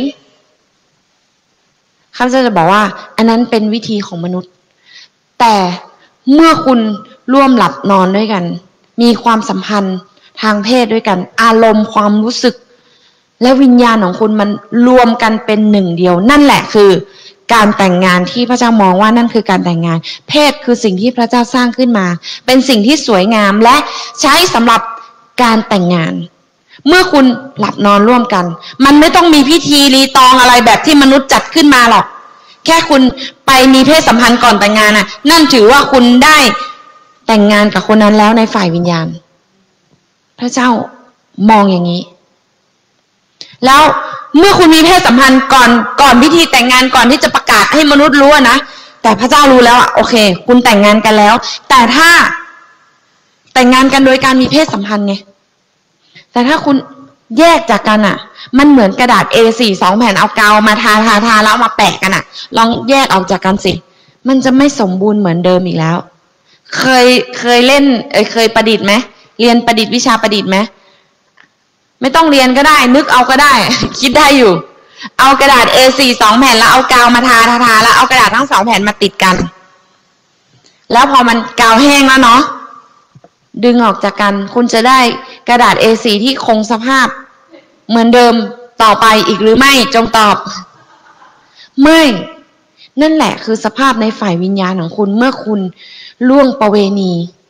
ข้าพเจ้าจะบอกว่าอันนั้นเป็นวิธีของมนุษย์แต่เมื่อคุณร่วมหลับนอนด้วยกันมีความสัมพันธ์ทางเพศด้วยกันอารมณ์ความรู้สึกและวิญญาณของคุณมันรวมกันเป็นหนึ่งเดียวนั่นแหละคือการแต่งงานที่พระเจ้ามองว่านั่นคือการแต่งงานเพศคือสิ่งที่พระเจ้าสร้างขึ้นมาเป็นสิ่งที่สวยงามและใช้สำหรับการแต่งงานเมื่อคุณหลับนอนร่วมกันมันไม่ต้องมีพิธีรีตองอะไรแบบที่มนุษย์จัดขึ้นมาหรอกแค่คุณไปมีเพศสัมพันธ์ก่อนแต่งงานน่ะนั่นถือว่าคุณได้แต่งงานกับคนนั้นแล้วในฝ่ายวิญญาณพระเจ้ามองอย่างนี้แล้วเมื่อคุณมีเพศสัมพันธ์ก่อนก่อนพิธีแต่งงานก่อนที่จะประกาศให้มนุษย์รู้นะแต่พระเจ้ารู้แล้วอ่ะโอเคคุณแต่งงานกันแล้วแต่ถ้าแต่งงานกันโดยการมีเพศสัมพันธ์ไงแต่ถ้าคุณแยกจากกันอ่ะมันเหมือนกระดาษ เอ สี่ สองแผ่นเอากาวมาทาทาทาแล้วมาแปะกันอ่ะลองแยกออกจากกันสิมันจะไม่สมบูรณ์เหมือนเดิมอีกแล้วเคยเคยเล่นเอ้ยเคยประดิษฐ์ไหมเรียนประดิษฐ์วิชาประดิษฐ์ไหมไม่ต้องเรียนก็ได้นึกเอาก็ได้ คิดได้อยู่เอากระดาษ เอ สี่ สองแผ่นแล้วเอากาวมาทาทาทาแล้วเอากระดาษทั้งสองแผ่นมาติดกันแล้วพอมันกาวแห้งแล้วเนาะดึงออกจากกันคุณจะได้กระดาษ เอ สี่ ที่คงสภาพเหมือนเดิมต่อไปอีกหรือไม่จงตอบไม่นั่นแหละคือสภาพในฝ่ายวิญญาณของคุณเมื่อคุณล่วงประเวณี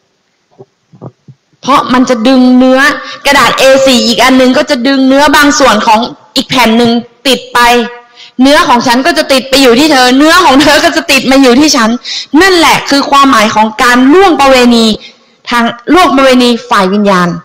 เพราะมันจะดึงเนื้อกระดาษ เอ สี่ อีกอันนึงก็จะดึงเนื้อบางส่วนของอีกแผ่นหนึ่งติดไปเนื้อของฉันก็จะติดไปอยู่ที่เธอเนื้อของเธอก็จะติดมาอยู่ที่ฉันนั่นแหละคือความหมายของการล่วงประเวณีทางล่วงประเวณีฝ่ายวิญญาณ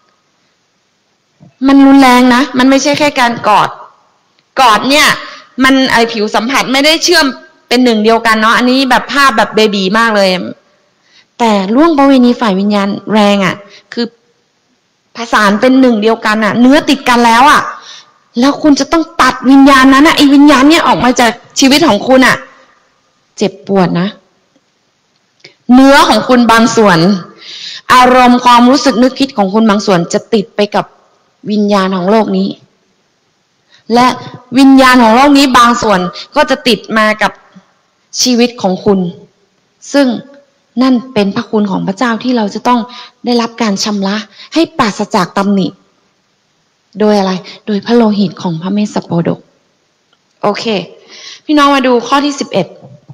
มันรุนแรงนะมันไม่ใช่แค่การกอดกอดเนี่ยมันไอผิวสัมผัสไม่ได้เชื่อมเป็นหนึ่งเดียวกันเนาะอันนี้แบบภาพแบบเบบีมากเลยแต่ล่วงประเวณีฝ่ายวิญญาณแรงอ่ะคือผสานเป็นหนึ่งเดียวกันอ่ะเนื้อติดกันแล้วอ่ะแล้วคุณจะต้องตัดวิญญาณนั้นอ่ะไอวิญญาณเนี่ยออกมาจากชีวิตของคุณอ่ะเจ็บปวดนะเนื้อของคุณบางส่วนอารมณ์ความรู้สึกนึกคิดของคุณบางส่วนจะติดไปกับวิญญาณของโลกนี้และวิญญาณของโลกนี้บางส่วนก็จะติดมากับชีวิตของคุณซึ่งนั่นเป็นพระคุณของพระเจ้าที่เราจะต้องได้รับการชำระให้ปราศจากตำหนิโดยอะไรโดยพระโลหิตของพระเมสสโปดกโอเคพี่น้องมาดูข้อที่สิบเอ็ด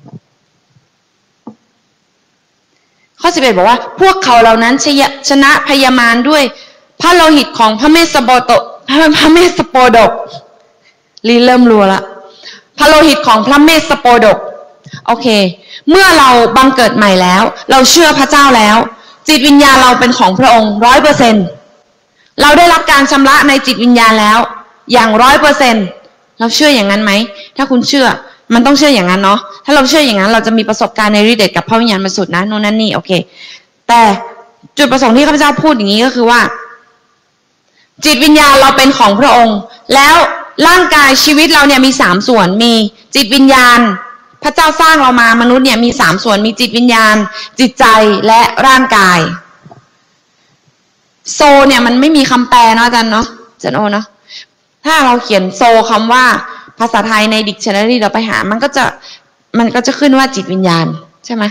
ข้อสิบเอ็ดบอกว่าพวกเขาเหล่านั้นชนะพยามารด้วยพระโลหิตของพระเมสสโปโตพระเมสสโปดกลีเริ่มรัวละพระโลหิตของพระเมสสโปดกโอเคเมื่อเราบังเกิดใหม่แล้วเราเชื่อพระเจ้าแล้วจิตวิญญาณเราเป็นของพระองค์ร้อยเปอร์เซ็นต์เราได้รับการชำระในจิตวิญญาณแล้วอย่างร้อยเปอร์เซ็นต์เราเชื่ออย่างนั้นไหมถ้าคุณเชื่อมันต้องเชื่ออย่างนั้นเนาะถ้าเราเชื่ออย่างนั้นเราจะมีประสบการณ์ในฤทธิ์เดชกับพระวิญญาณบริสุทธิ์นะโน่นนั่นนี่โอเคแต่จุดประสงค์ที่ข้าพเจ้าพูดอย่างนี้ก็คือว่าจิตวิญญาณเราเป็นของพระองค์แล้วร่างกายชีวิตเราเนี่ยมีสามส่วนมีจิตวิญญาณพระเจ้าสร้างเรามามนุษย์เนี่ยมีสามส่วนมีจิตวิญญาณจิตใจและร่างกายโซเนี่ยมันไม่มีคำแปลเนาะอาจารย์เนาะอาจารย์โอเนาะถ้าเราเขียนโซคำว่าภาษาไทยในดิกชันนารีเราไปหามันก็จะมันก็จะขึ้นว่าจิตวิญญาณใช่ไหม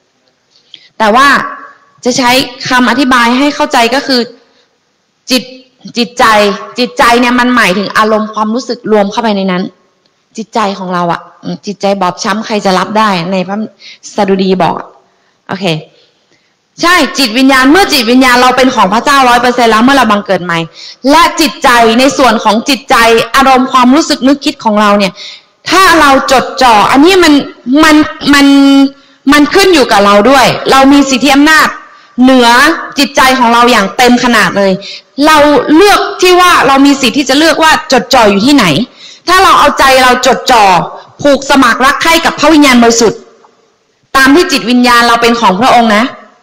แต่ว่าจะใช้คำอธิบายให้เข้าใจก็คือจิตจิตใจจิตใจเนี่ยมันหมายถึงอารมณ์ความรู้สึกรวมเข้าไปในนั้นจิตใจของเราอะจิตใจบอบช้ำใครจะรับได้ในพระสดุดีบอกโอเคใช่จิตวิญญาณเมื่อจิตวิญญาณเราเป็นของพระเจ้าร้อยเปอร์เซ็นต์แล้วเมื่อเราบังเกิดใหม่และจิตใจในส่วนของจิตใจอารมณ์ความรู้สึกนึกคิดของเราเนี่ยถ้าเราจดจ่ออันนี้มันมันมันมันขึ้นอยู่กับเราด้วยเรามีสิทธิอำนาจเหนือจิตใจของเราอย่างเต็มขนาดเลยเราเลือกที่ว่าเรามีสิทธิ์ที่จะเลือกว่าจดจ่ออยู่ที่ไหนถ้าเราเอาใจเราจดจ่อผูกสมัครรักใคร่กับพระวิญญาณบริสุทธิ์ตามที่จิตวิญญาณเราเป็นของพระองค์นะ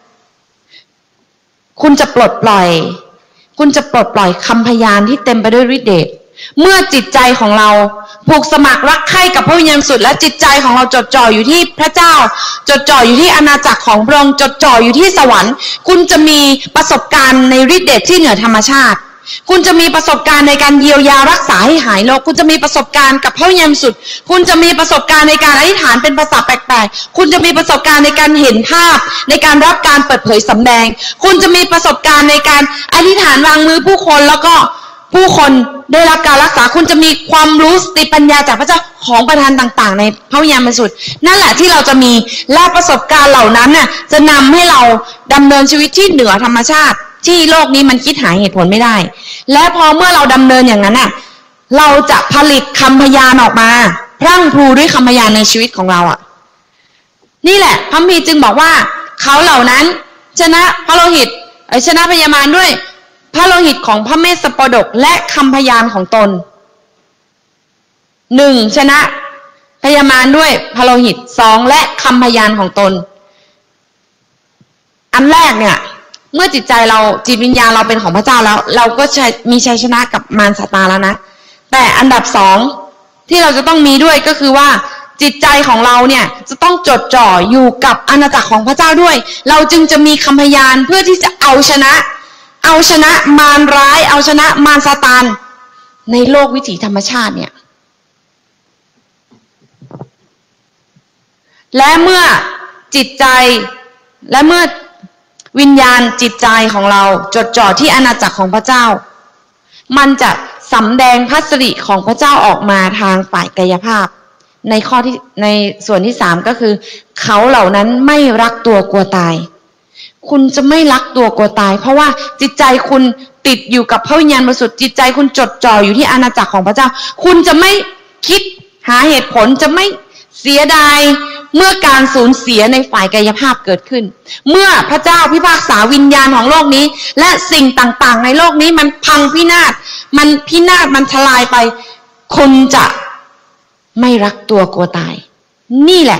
คุณจะปลดปล่อยคุณจะปลดปล่อยคำพยานที่เต็มไปด้วยฤทธิ์เดชเมื่อจิตใจของเราผูกสมัครรักใคร่กับพระวิญญาณบริสุทธิ์และจิตใจของเราจดจ่ออยู่ที่พระเจ้าจดจ่ออยู่ที่อาณาจักรของพระองค์จดจ่ออยู่ที่สวรรค์คุณจะมีประสบการณ์ในฤทธิ์เดชที่เหนือธรรมชาติคุณจะมีประสบการณ์ในการเยียวยารักษาให้หายโรคคุณจะมีประสบการณ์กับพระวิญญาณบริสุทธิ์คุณจะมีประสบการณ์ในการอธิษฐานเป็นภาษาแปลกๆคุณจะมีประสบการณ์ในการเห็นภาพในการรับการเปิดเผยสำแดงคุณจะมีประสบการณ์ในการอธิษฐานวางมือผู้คนแล้วก็ผู้คนได้รับการรักษาคุณจะมีความรู้สติปัญญาจากพระเจ้าของประทานต่างๆในพระวิญญาณบริสุทธิ์นั่นแหละที่เราจะมีและประสบการณ์เหล่านั้นน่ะจะนำให้เราดำเนินชีวิตที่เหนือธรรมชาติที่โลกนี้มันคิดหาเหตุผลไม่ได้และพอเมื่อเราดำเนินอย่างนั้นน่ะเราจะผลิตคำพยานออกมาพรั่งพรูด้วยคำพยานในชีวิตของเราอ่ะนี่แหละพระคัมภีร์จึงบอกว่าเขาเหล่านั้นชนะพระโลหิตชนะพยามารด้วยพระโลหิตของพระเมสสโปดกและคำพยานของตนหนึ่งชนะพยามารด้วยพระโลหิตสองและคำพยานของตนอันแรกเนี่ยเมื่อจิตใจเราจิตวิญญาณเราเป็นของพระเจ้าแล้วเราก็มีชัยชนะกับมารซาตานแล้วนะแต่อันดับสองที่เราจะต้องมีด้วยก็คือว่าจิตใจของเราเนี่ยจะต้องจดจ่ออยู่กับอาณาจักรของพระเจ้าด้วยเราจึงจะมีคำพยานเพื่อที่จะเอาชนะเอาชนะมารร้ายเอาชนะมารซาตานในโลกวิถีธรรมชาติเนี่ยและเมื่อจิตใจและเมื่อวิญญาณจิตใจของเราจดจ่อที่อาณาจักรของพระเจ้ามันจะสำแดงพระสิริของพระเจ้าออกมาทางฝ่ายกายภาพในข้อที่ในส่วนที่สามก็คือเขาเหล่านั้นไม่รักตัวกลัวตายคุณจะไม่รักตัวกลัวตายเพราะว่าจิตใจคุณติดอยู่กับพระวิญญาณบริสุทธิ์จิตใจคุณจดจ่ออยู่ที่อาณาจักรของพระเจ้าคุณจะไม่คิดหาเหตุผลจะไม่เสียดายเมื่อการสูญเสียในฝ่ายกายภาพเกิดขึ้นเมื่อพระเจ้าพิพากษาวิญญาณของโลกนี้และสิ่งต่างๆในโลกนี้มันพังพินาศมันพินาศมันทลายไปคุณจะไม่รักตัวกลัวตายนี่แหละ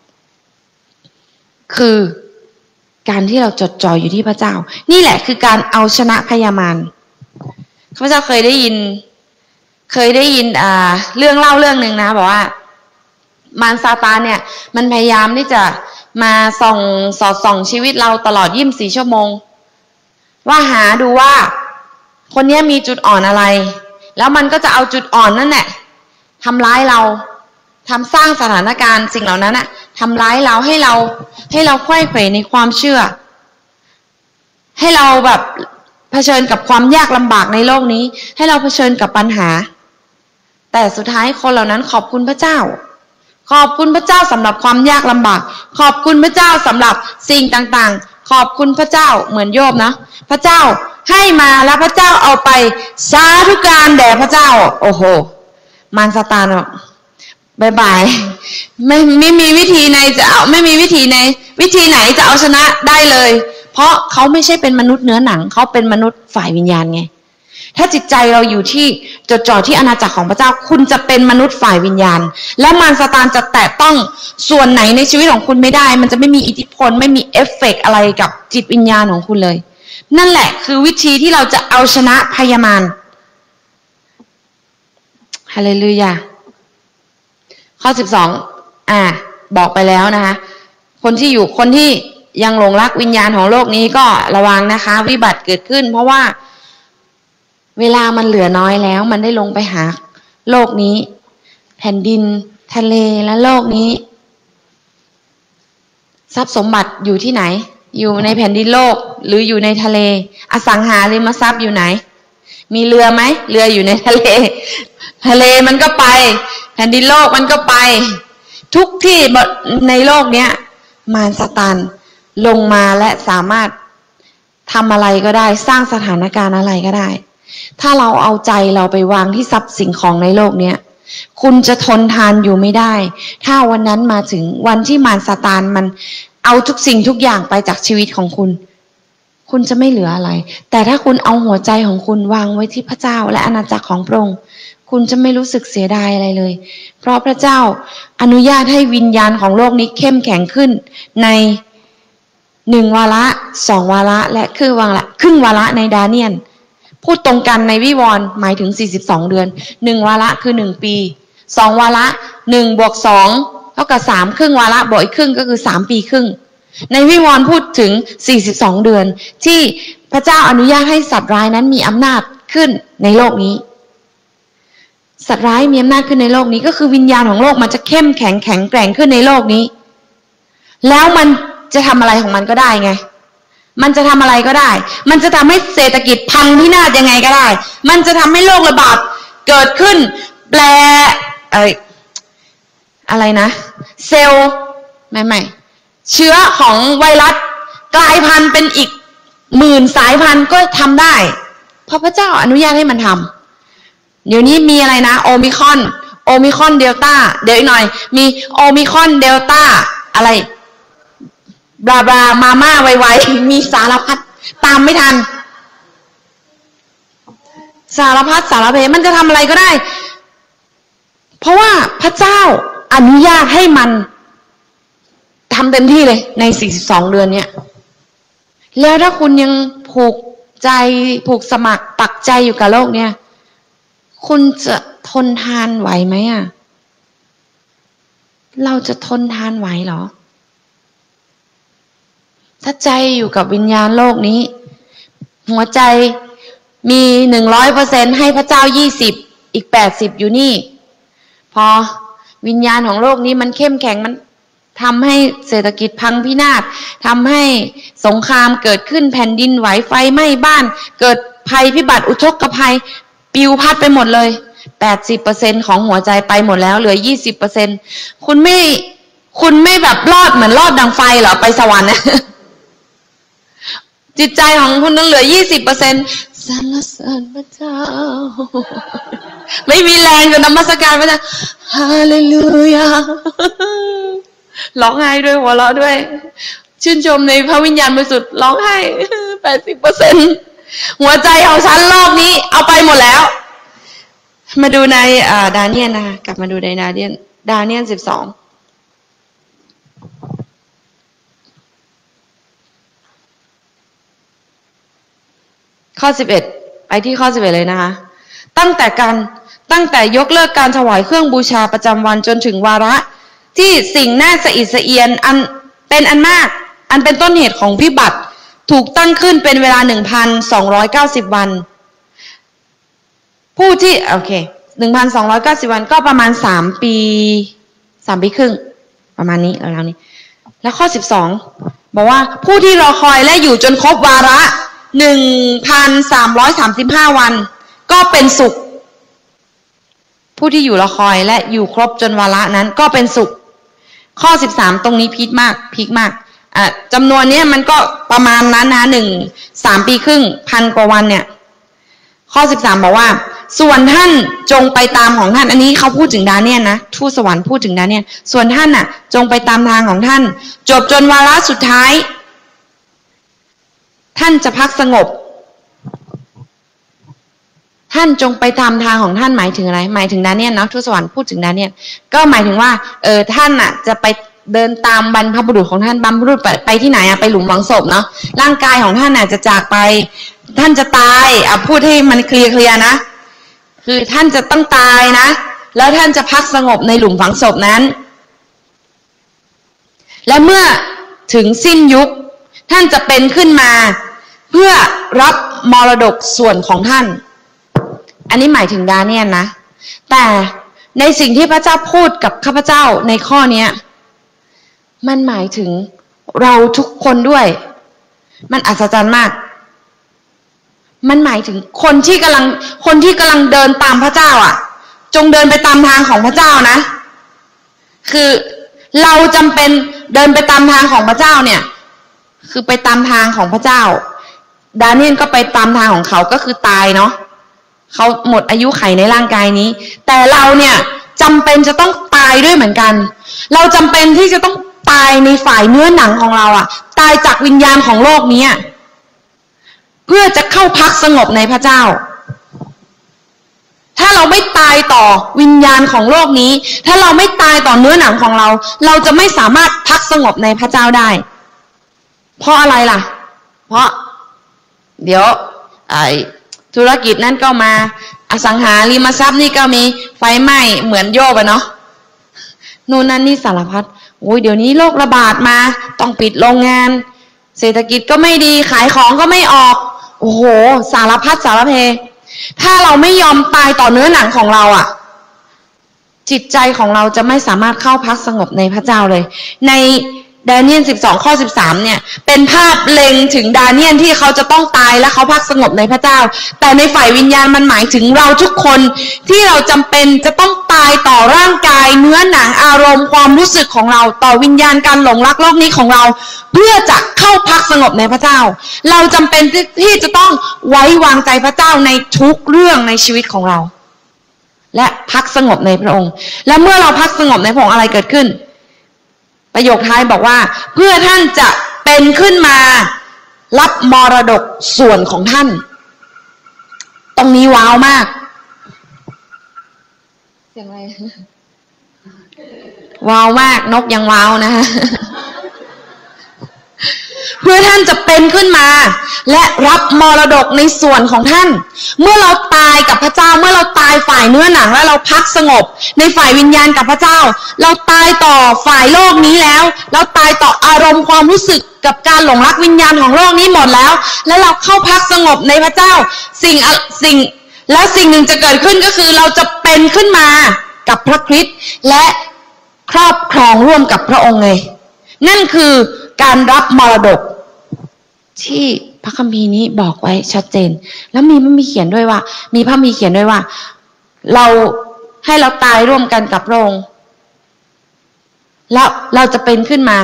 คือการที่เราจดจ่ออยู่ที่พระเจ้านี่แหละคือการเอาชนะพยามารข้าพเจ้าเคยได้ยินเคยได้ยินอ่าเรื่องเล่าเรื่องหนึ่งนะบอกว่ามารซาตานเนี่ยมันพยายามที่จะมาส่องสอดส่องชีวิตเราตลอดยี่สิบสี่ชั่วโมงว่าหาดูว่าคนนี้มีจุดอ่อนอะไรแล้วมันก็จะเอาจุดอ่อนนั่นแหละทำร้ายเราทำสร้างสถานการณ์สิ่งเหล่านั้นน่ะทำร้ายเราให้เราให้เราไขว้เขวในความเชื่อให้เราแบบเผชิญกับความยากลำบากในโลกนี้ให้เราเผชิญกับปัญหาแต่สุดท้ายคนเหล่านั้นขอบคุณพระเจ้าขอบคุณพระเจ้าสำหรับความยากลำบากขอบคุณพระเจ้าสำหรับสิ่งต่างๆขอบคุณพระเจ้าเหมือนโยบนะพระเจ้าให้มาแล้วพระเจ้าเอาไปสาธุการแด่พระเจ้าโอ้โหมารซาตานบอกบายบายไม่ไม่มีวิธีไหนจะเอาไม่มีวิธีไหนวิธีไหนจะเอาชนะได้เลยเพราะเขาไม่ใช่เป็นมนุษย์เนื้อหนังเขาเป็นมนุษย์ฝ่ายวิญญาณไงถ้าจิตใจเราอยู่ที่จดจ่อที่อาณาจักรของพระเจ้าคุณจะเป็นมนุษย์ฝ่ายวิญญาณและมารซาตานจะแตะต้องส่วนไหนในชีวิตของคุณไม่ได้มันจะไม่มีอิทธิพลไม่มีเอฟเฟกต์อะไรกับจิตวิญญาณของคุณเลยนั่นแหละคือวิธีที่เราจะเอาชนะพยามารฮาเลลูยาข้อสิบสองอ่าบอกไปแล้วนะคะคนที่อยู่คนที่ยังหลงรักวิญญาณของโลกนี้ก็ระวังนะคะวิบัติเกิดขึ้นเพราะว่าเวลามันเหลือน้อยแล้วมันได้ลงไปหาโลกนี้แผ่นดินทะเลและโลกนี้ทรัพย์สมบัติอยู่ที่ไหนอยู่ในแผ่นดินโลกหรืออยู่ในทะเลอสังหาริมทรัพย์อยู่ไหนมีเรือไหมเรืออยู่ในทะเลทะเลมันก็ไปแผ่นดินโลกมันก็ไปทุกที่ในโลกเนี้ยมารซาตานลงมาและสามารถทำอะไรก็ได้สร้างสถานการณ์อะไรก็ได้ถ้าเราเอาใจเราไปวางที่ทรัพย์สิ่งของในโลกเนี้ยคุณจะทนทานอยู่ไม่ได้ถ้าวันนั้นมาถึงวันที่มารซาตานมันเอาทุกสิ่งทุกอย่างไปจากชีวิตของคุณคุณจะไม่เหลืออะไรแต่ถ้าคุณเอาหัวใจของคุณวางไว้ที่พระเจ้าและอาณาจักรของพระองค์คุณจะไม่รู้สึกเสียดายอะไรเลยเพราะพระเจ้าอนุญาตให้วิญญาณของโลกนี้เข้มแข็งขึ้นในหนึ่งวาระสองวาระและครึ่งวาระครึ่งวาระในดาเนียลพูดตรงกันในวิวรณ์หมายถึงสี่สิบสองเดือนหนึ่งวาระคือหนึ่งปีสองวาระหนึ่งบวกสองเท่ากับสามครึ่งวาระบวกอีกครึ่งก็คือสามปีครึ่งในวิวรณ์พูดถึงสี่สิบสองเดือนที่พระเจ้าอนุญาตให้สัตว์ร้ายนั้นมีอำนาจขึ้นในโลกนี้สัตว์ร้ายมีอำนาจขึ้นในโลกนี้ก็คือวิญญาณของโลกมันจะเข้มแข็งแข็งแกร่งขึ้นในโลกนี้แล้วมันจะทำอะไรของมันก็ได้ไงมันจะทำอะไรก็ได้มันจะทำให้เศรษฐกิจพังพินาศยังไงก็ได้มันจะทำให้โรคระบาดเกิดขึ้นแปลเอ่ออะไรนะเซลล์ใหม่ๆเชื้อของไวรัสกลายพันธุ์เป็นอีกหมื่นสายพันธุ์ก็ทำได้เพราะพระเจ้าอนุญาตให้มันทำเดี๋ยวนี้มีอะไรนะโอมิครอนโอมิครอนเดลต้าเดี๋ยวอีกหน่อยมีโอมิครอนเดลต้าอะไรบลาบลามาม่าไวๆมีสารพัดตามไม่ทันสารพัดสารเพมันจะทำอะไรก็ได้เพราะว่าพระเจ้าอนุญาตให้มันทำเต็มที่เลยในสี่สิบสองเดือนเนี้ยแล้วถ้าคุณยังผูกใจผูกสมัครปักใจอยู่กับโลกเนี้ยคุณจะทนทานไหวไหมอ่ะเราจะทนทานไหวเหรอถ้าใจอยู่กับวิญญาณโลกนี้หัวใจมีหนึ่งร้อยเปอร์เซ็นต์ให้พระเจ้ายี่สิบอีกแปดสิบอยู่นี่พอวิญญาณของโลกนี้มันเข้มแข็งมันทำให้เศรษฐกิจพังพินาศทำให้สงครามเกิดขึ้นแผ่นดินไหวไฟไหม้บ้านเกิดภัยพิบัติอุทกภัยปิวพัดไปหมดเลย แปดสิบเปอร์เซ็นต์ ของหัวใจไปหมดแล้วเหลือ ยี่สิบเปอร์เซ็นต์ คุณไม่คุณไม่แบบรอดเหมือนรอดดังไฟเหรอไปสวรรค์นะจิตใจของคุณนั้นเหลือ ยี่สิบเปอร์เซ็นต์ สรรเสริญพระเจ้าไม่มีแรงจะนมัสการพระเจ้าฮาเลลูยาร้องไห้ด้วยหัวเราะด้วยชื่นชมในพระวิญญาณบริสุทธิ์ร้องไห้ แปดสิบเปอร์เซ็นต์ หัวใจของฉันรอบนี้เอาไปหมดแล้วมาดูในดาเนียลนะคะกลับมาดูในดาเนียลดาเนียลสิบสองข้อสิบเอ็ดไปที่ข้อสิบเอ็ดเลยนะคะตั้งแต่การตั้งแต่ยกเลิกการถวายเครื่องบูชาประจำวันจนถึงวาระที่สิ่งน่าสะอิดสะเอียนอันเป็นอันมากอันเป็นต้นเหตุของวิบัติถูกตั้งขึ้นเป็นเวลา หนึ่งพันสองร้อยเก้าสิบ วันผู้ที่โอเค หนึ่งพันสองร้อยเก้าสิบ วันก็ประมาณสามปีสามปีครึ่งประมาณนี้แล้วนี้แล้วข้อสิบสองบอกว่าผู้ที่รอคอยและอยู่จนครบวาระ หนึ่งพันสามร้อยสามสิบห้า วันก็เป็นสุขผู้ที่อยู่รอคอยและอยู่ครบจนวาระนั้นก็เป็นสุขข้อสิบสามตรงนี้พีคมากพีคมากอ่ะจำนวนนี้มันก็ประมาณนั้นนะหนึ่งสามปีครึ่งพันกว่าวันเนี่ยข้อสิบสามบอกว่าส่วนท่านจงไปตามของท่านอันนี้เขาพูดถึงดาเนียลนะทูตสวรรค์พูดถึงดาเนียลส่วนท่านน่ะจงไปตามทางของท่านจบจนวาระสุดท้ายท่านจะพักสงบท่านจงไปตามทางของท่านหมายถึงอะไรหมายถึงดาเนียลเนาะทูตสวรรค์พูดถึงดาเนียลก็หมายถึงว่าเออท่านน่ะจะไปเดินตามบรรพบุรุษของท่านบรรพบุรุษไปไปที่ไหนอะไปหลุมฝังศพเนาะร่างกายของท่านน่ะจะจากไปท่านจะตายอ่ะพูดให้มันเคลียร์เคลียร์นะคือท่านจะต้องตายนะแล้วท่านจะพักสงบในหลุมฝังศพนั้นและเมื่อถึงสิ้นยุคท่านจะเป็นขึ้นมาเพื่อรับมรดกส่วนของท่านอันนี้หมายถึงดาเนียลนะแต่ในสิ่งที่พระเจ้าพูดกับข้าพเจ้าในข้อนี้มันหมายถึงเราทุกคนด้วยมันอัศจรรย์มากมันหมายถึงคนที่กำลังคนที่กำลังเดินตามพระเจ้าอ่ะจงเดินไปตามทางของพระเจ้านะคือเราจำเป็นเดินไปตามทางของพระเจ้าเนี่ยคือไปตามทางของพระเจ้าดาเนียลก็ไปตามทางของเขาก็คือตายเนาะเขาหมดอายุไขในร่างกายนี้แต่เราเนี่ยจำเป็นจะต้องตายด้วยเหมือนกันเราจำเป็นที่จะต้องตายในฝ่ายเนื้อหนังของเราอ่ะตายจากวิญญาณของโลกนี้เพื่อจะเข้าพักสงบในพระเจ้าถ้าเราไม่ตายต่อวิญญาณของโลกนี้ถ้าเราไม่ตายต่อเนื้อหนังของเราเราจะไม่สามารถพักสงบในพระเจ้าได้เพราะอะไรล่ะเพราะเดี๋ยวไอ้ธุรกิจนั่นก็มาอสังหาริมทรัพย์นี่ก็มีไฟไหม้เหมือนโยบอะเนาะนู่นนั่นนี่สารพัดโอ้ยเดี๋ยวนี้โรคระบาดมาต้องปิดโรงงานเศรษฐกิจก็ไม่ดีขายของก็ไม่ออกโอ้โหสารพัดสารเพถ้าเราไม่ยอมตายต่อเนื้อหนังของเราอ่ะจิตใจของเราจะไม่สามารถเข้าพักสงบในพระเจ้าเลยในดาเนียลสิบสองข้อสิบสามเนี่ยเป็นภาพเล็งถึงดาเนียลที่เขาจะต้องตายและเขาพักสงบในพระเจ้าแต่ในฝ่ายวิญญาณมันหมายถึงเราทุกคนที่เราจำเป็นจะต้องตายต่อร่างกายเนื้อหนังอารมณ์ความรู้สึกของเราต่อวิญญาณการหลงรักโลกนี้ของเราเพื่อจะเข้าพักสงบในพระเจ้าเราจำเป็นที่จะต้องไว้วางใจพระเจ้าในทุกเรื่องในชีวิตของเราและพักสงบในพระองค์และเมื่อเราพักสงบในพระองค์อะไรเกิดขึ้นประโยคท้ายบอกว่าเพื่อท่านจะเป็นขึ้นมารับมรดกส่วนของท่านตรงนี้ว้าวมากเสียงอะไรว้าวมากนกยังว้าวนะเพื่อท่านจะเป็นขึ้นมาและรับมรดกในส่วนของท่านเมื่อเราตายกับพระเจ้าเมื่อเราตายฝ่ายเนื้อหนังและเราพักสงบในฝ่ายวิญญาณกับพระเจ้าเราตายต่อฝ่ายโลกนี้แล้วเราตายต่ออารมณ์ความรู้สึกกับการหลงรักวิญญาณของโลกนี้หมดแล้วและเราเข้าพักสงบในพระเจ้าสิ่งสิ่งและสิ่งหนึ่งจะเกิดขึ้นก็คือเราจะเป็นขึ้นมากับพระคริสต์และครอบครองร่วมกับพระองค์ไงนั่นคือการรับมรดกที่พระคัมภีร์นี้บอกไว้ชัดเจนแล้วมีไม่มีเขียนด้วยว่ามีพระมีเขียนด้วยว่าเราให้เราตายร่วมกันกับพระองค์แล้วเราจะเป็นขึ้นมา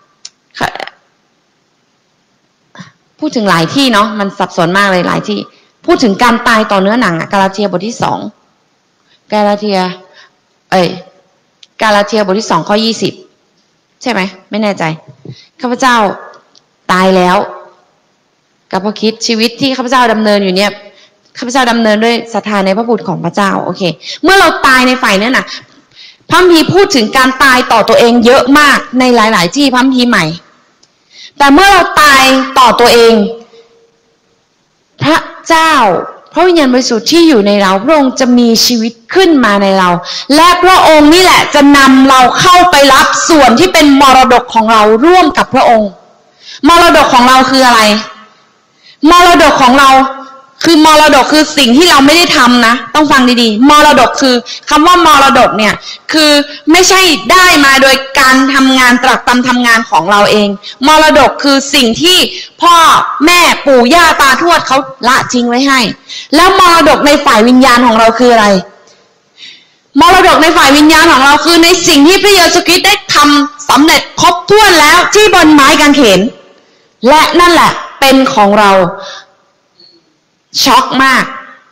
พูดถึงหลายที่เนาะมันสับสนมากเลยหลายที่พูดถึงการตายต่อเนื้อหนังอะกาลาเทียบทที่สองกาลาเทียเอ้ยกาลาเทียบทที่สองข้อยี่สิบใช่ไหมไม่แน่ใจข้าพเจ้าตายแล้วกับพระคริสต์ชีวิตที่ข้าพเจ้าดำเนินอยู่เนี่ยข้าพเจ้าดำเนินด้วยศรัทธาในพระบุตรของพระเจ้าโอเคเมื่อเราตายในฝ่ายนั้นน่ะพระคัมภีร์พูดถึงการตายต่อตัวเองเยอะมากในหลายๆที่พระคัมภีร์ใหม่แต่เมื่อเราตายต่อตัวเองพระเจ้าพระวิญญาณบริสุทธิ์ที่อยู่ในเราพระองค์จะมีชีวิตขึ้นมาในเราและพระองค์นี่แหละจะนำเราเข้าไปรับส่วนที่เป็นมรดกของเราร่วมกับพระองค์มรดกของเราคืออะไรมรดกของเราคือมรดกคือสิ่งที่เราไม่ได้ทำนะต้องฟังดีๆมรดกคือคำว่ามรดกเนี่ยคือไม่ใช่ได้มาโดยการทำงานตรากตรำทำงานของเราเองมรดกคือสิ่งที่พ่อแม่ปู่ย่าตาทวดเขาละทิ้งไว้ให้แล้วมรดกในฝ่ายวิญญาณของเราคืออะไรมรดกในฝ่ายวิญญาณของเราคือในสิ่งที่พระเยซูคริสต์ได้ทำสำเร็จครบถ้วนแล้วที่บนไม้กางเขนและนั่นแหละเป็นของเราช็อกมาก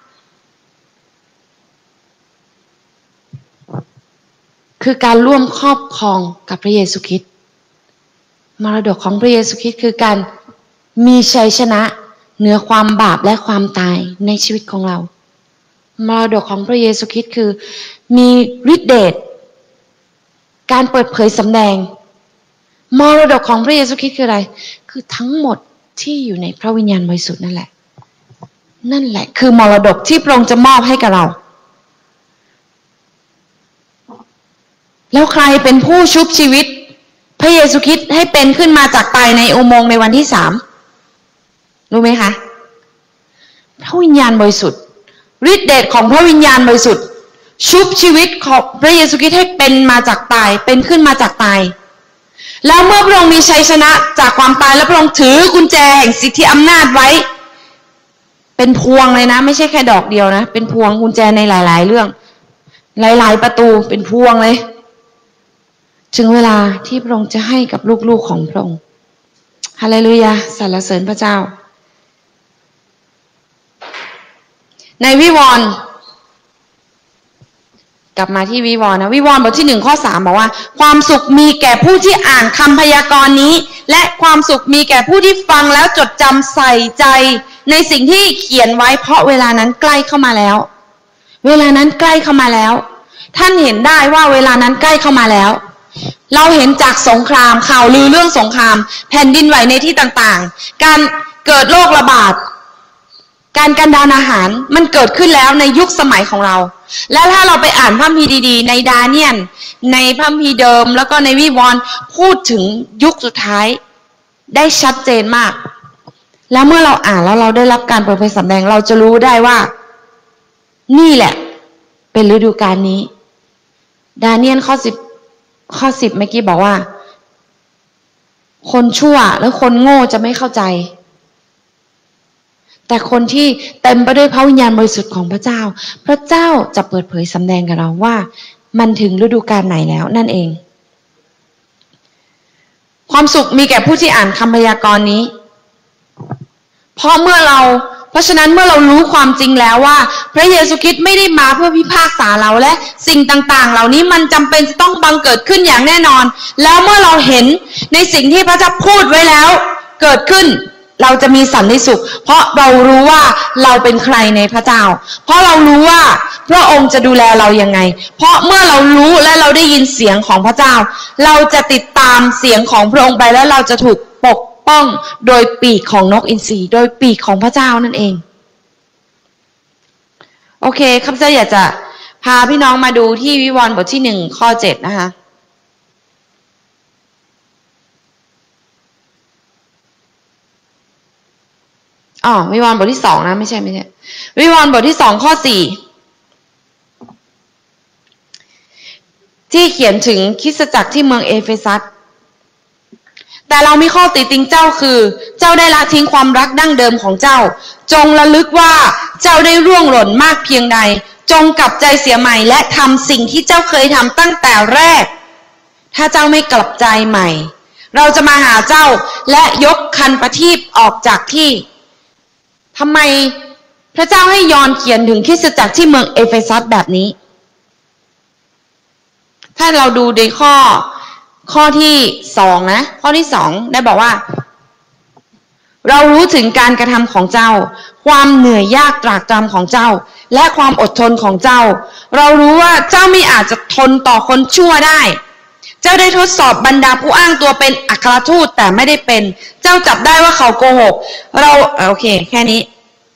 คือการร่วมครอบครองกับพระเยซูคริสต์มรดกของพระเยซูคริสต์คือการมีชัยชนะเหนือความบาปและความตายในชีวิตของเรามรดกของพระเยซูคริสต์คือมีฤทธิเดชการเปิดเผยสำแดงมรดกของพระเยซูคริสต์คืออะไรคือทั้งหมดที่อยู่ในพระวิญญาณบริสุทธิ์นั่นแหละนั่นแหละคือมรดกที่พระองค์จะมอบให้กับเราแล้วใครเป็นผู้ชุบชีวิตพระเยซูคริสต์ให้เป็นขึ้นมาจากตายในอุโมงค์ในวันที่สามรู้ไหมคะพระวิญญาณบริสุทธิ์ฤทธิเดชของพระวิญญาณบริสุทธิ์ชุบชีวิตของพระเยซูคริสต์ให้เป็นมาจากตายเป็นขึ้นมาจากตายแล้วเมื่อพระองค์มีชัยชนะจากความตายและพระองค์ถือกุญแจแห่งสิทธิอำนาจไว้เป็นเป็นพวงเลยนะไม่ใช่แค่ดอกเดียวนะเป็นพวงกุญแจในหลายๆเรื่องหลายๆประตูเป็นพวงเลยถึงเวลาที่พระองค์จะให้กับลูกๆของพระองค์ฮาเลลูยาสรรเสริญพระเจ้าในวิวรณ์กลับมาที่วิวรณ์นะวิวรณ์บทที่หนึ่งข้อสามบอกว่าความสุขมีแก่ผู้ที่อ่านคำพยากรณ์นี้และความสุขมีแก่ผู้ที่ฟังแล้วจดจำใส่ใจในสิ่งที่เขียนไว้เพราะเวลานั้นใกล้เข้ามาแล้วเวลานั้นใกล้เข้ามาแล้วท่านเห็นได้ว่าเวลานั้นใกล้เข้ามาแล้วเราเห็นจากสงครามข่าวลือเรื่องสงครามแผ่นดินไหวในที่ต่างๆการเกิดโรคระบาดการกันดารอาหารมันเกิดขึ้นแล้วในยุคสมัยของเราและถ้าเราไปอ่านพระคัมภีร์ดีๆในดาเนียลในพระคัมภีร์เดิมแล้วก็ในวิวรณ์พูดถึงยุคสุดท้ายได้ชัดเจนมากแล้วเมื่อเราอ่านแล้วเราได้รับการเปิดเผยสำแดงเราจะรู้ได้ว่านี่แหละเป็นฤดูกาลนี้ดาเนียลข้อสิบข้อสิบเมื่อกี้บอกว่าคนชั่วและคนโง่จะไม่เข้าใจแต่คนที่เต็มไปด้วยพระวิญญาณบริสุทธิ์ของพระเจ้าพระเจ้าจะเปิดเผยสำแดงกับเราว่ามันถึงฤดูกาลไหนแล้วนั่นเองความสุขมีแก่ผู้ที่อ่านคำพยากรณ์นี้เพราะเมื่อเราเพราะฉะนั้นเมื่อเรารู้ความจริงแล้วว่าพระเยซูคริสต์ไม่ได้มาเพื่อพิพากษาเราและสิ่งต่างๆเหล่านี้มันจำเป็นจะต้องบังเกิดขึ้นอย่างแน่นอนแล้วเมื่อเราเห็นในสิ่งที่พระเจ้าพูดไว้แล้วเกิดขึ้นเราจะมีสันติสุขเพราะเรารู้ว่าเราเป็นใครในพระเจ้าเพราะเรารู้ว่าพระองค์จะดูแลเรายังไงเพราะเมื่อเรารู้และเราได้ยินเสียงของพระเจ้าเราจะติดตามเสียงของพระองค์ไปและเราจะถูกปกป้องโดยปีกของนกอินทรีโดยปีกของพระเจ้านั่นเองโอเคข้าพเจ้าอยากจะพาพี่น้องมาดูที่วิวรณ์บทที่หนึ่งข้อเจ็ดนะคะอ๋อวิวรณ์บทที่สองนะไม่ใช่ไม่ใช่วิวรณ์บทที่สองข้อสี่ที่เขียนถึงคริสตจักรที่เมืองเอเฟซัสแต่เรามีข้อติติงเจ้าคือเจ้าได้ละทิ้งความรักดั้งเดิมของเจ้าจงระลึกว่าเจ้าได้ร่วงหล่นมากเพียงใดจงกลับใจเสียใหม่และทำสิ่งที่เจ้าเคยทำตั้งแต่แรกถ้าเจ้าไม่กลับใจใหม่เราจะมาหาเจ้าและยกคันประทีปออกจากที่ทำไมพระเจ้าให้ยอห์นเขียนถึงคริสตจักรที่เมืองเอเฟซัสแบบนี้ถ้าเราดูในข้อข้อที่สองนะข้อที่สองได้บอกว่าเรารู้ถึงการกระทำของเจ้าความเหนื่อยยากตรากตรำของเจ้าและความอดทนของเจ้าเรารู้ว่าเจ้าไม่อาจจะทนต่อคนชั่วได้เจ้าได้ทดสอบบรรดาผู้อ้างตัวเป็นอัครทูตแต่ไม่ได้เป็นเจ้าจับได้ว่าเขาโกหกเราโอเคแค่นี้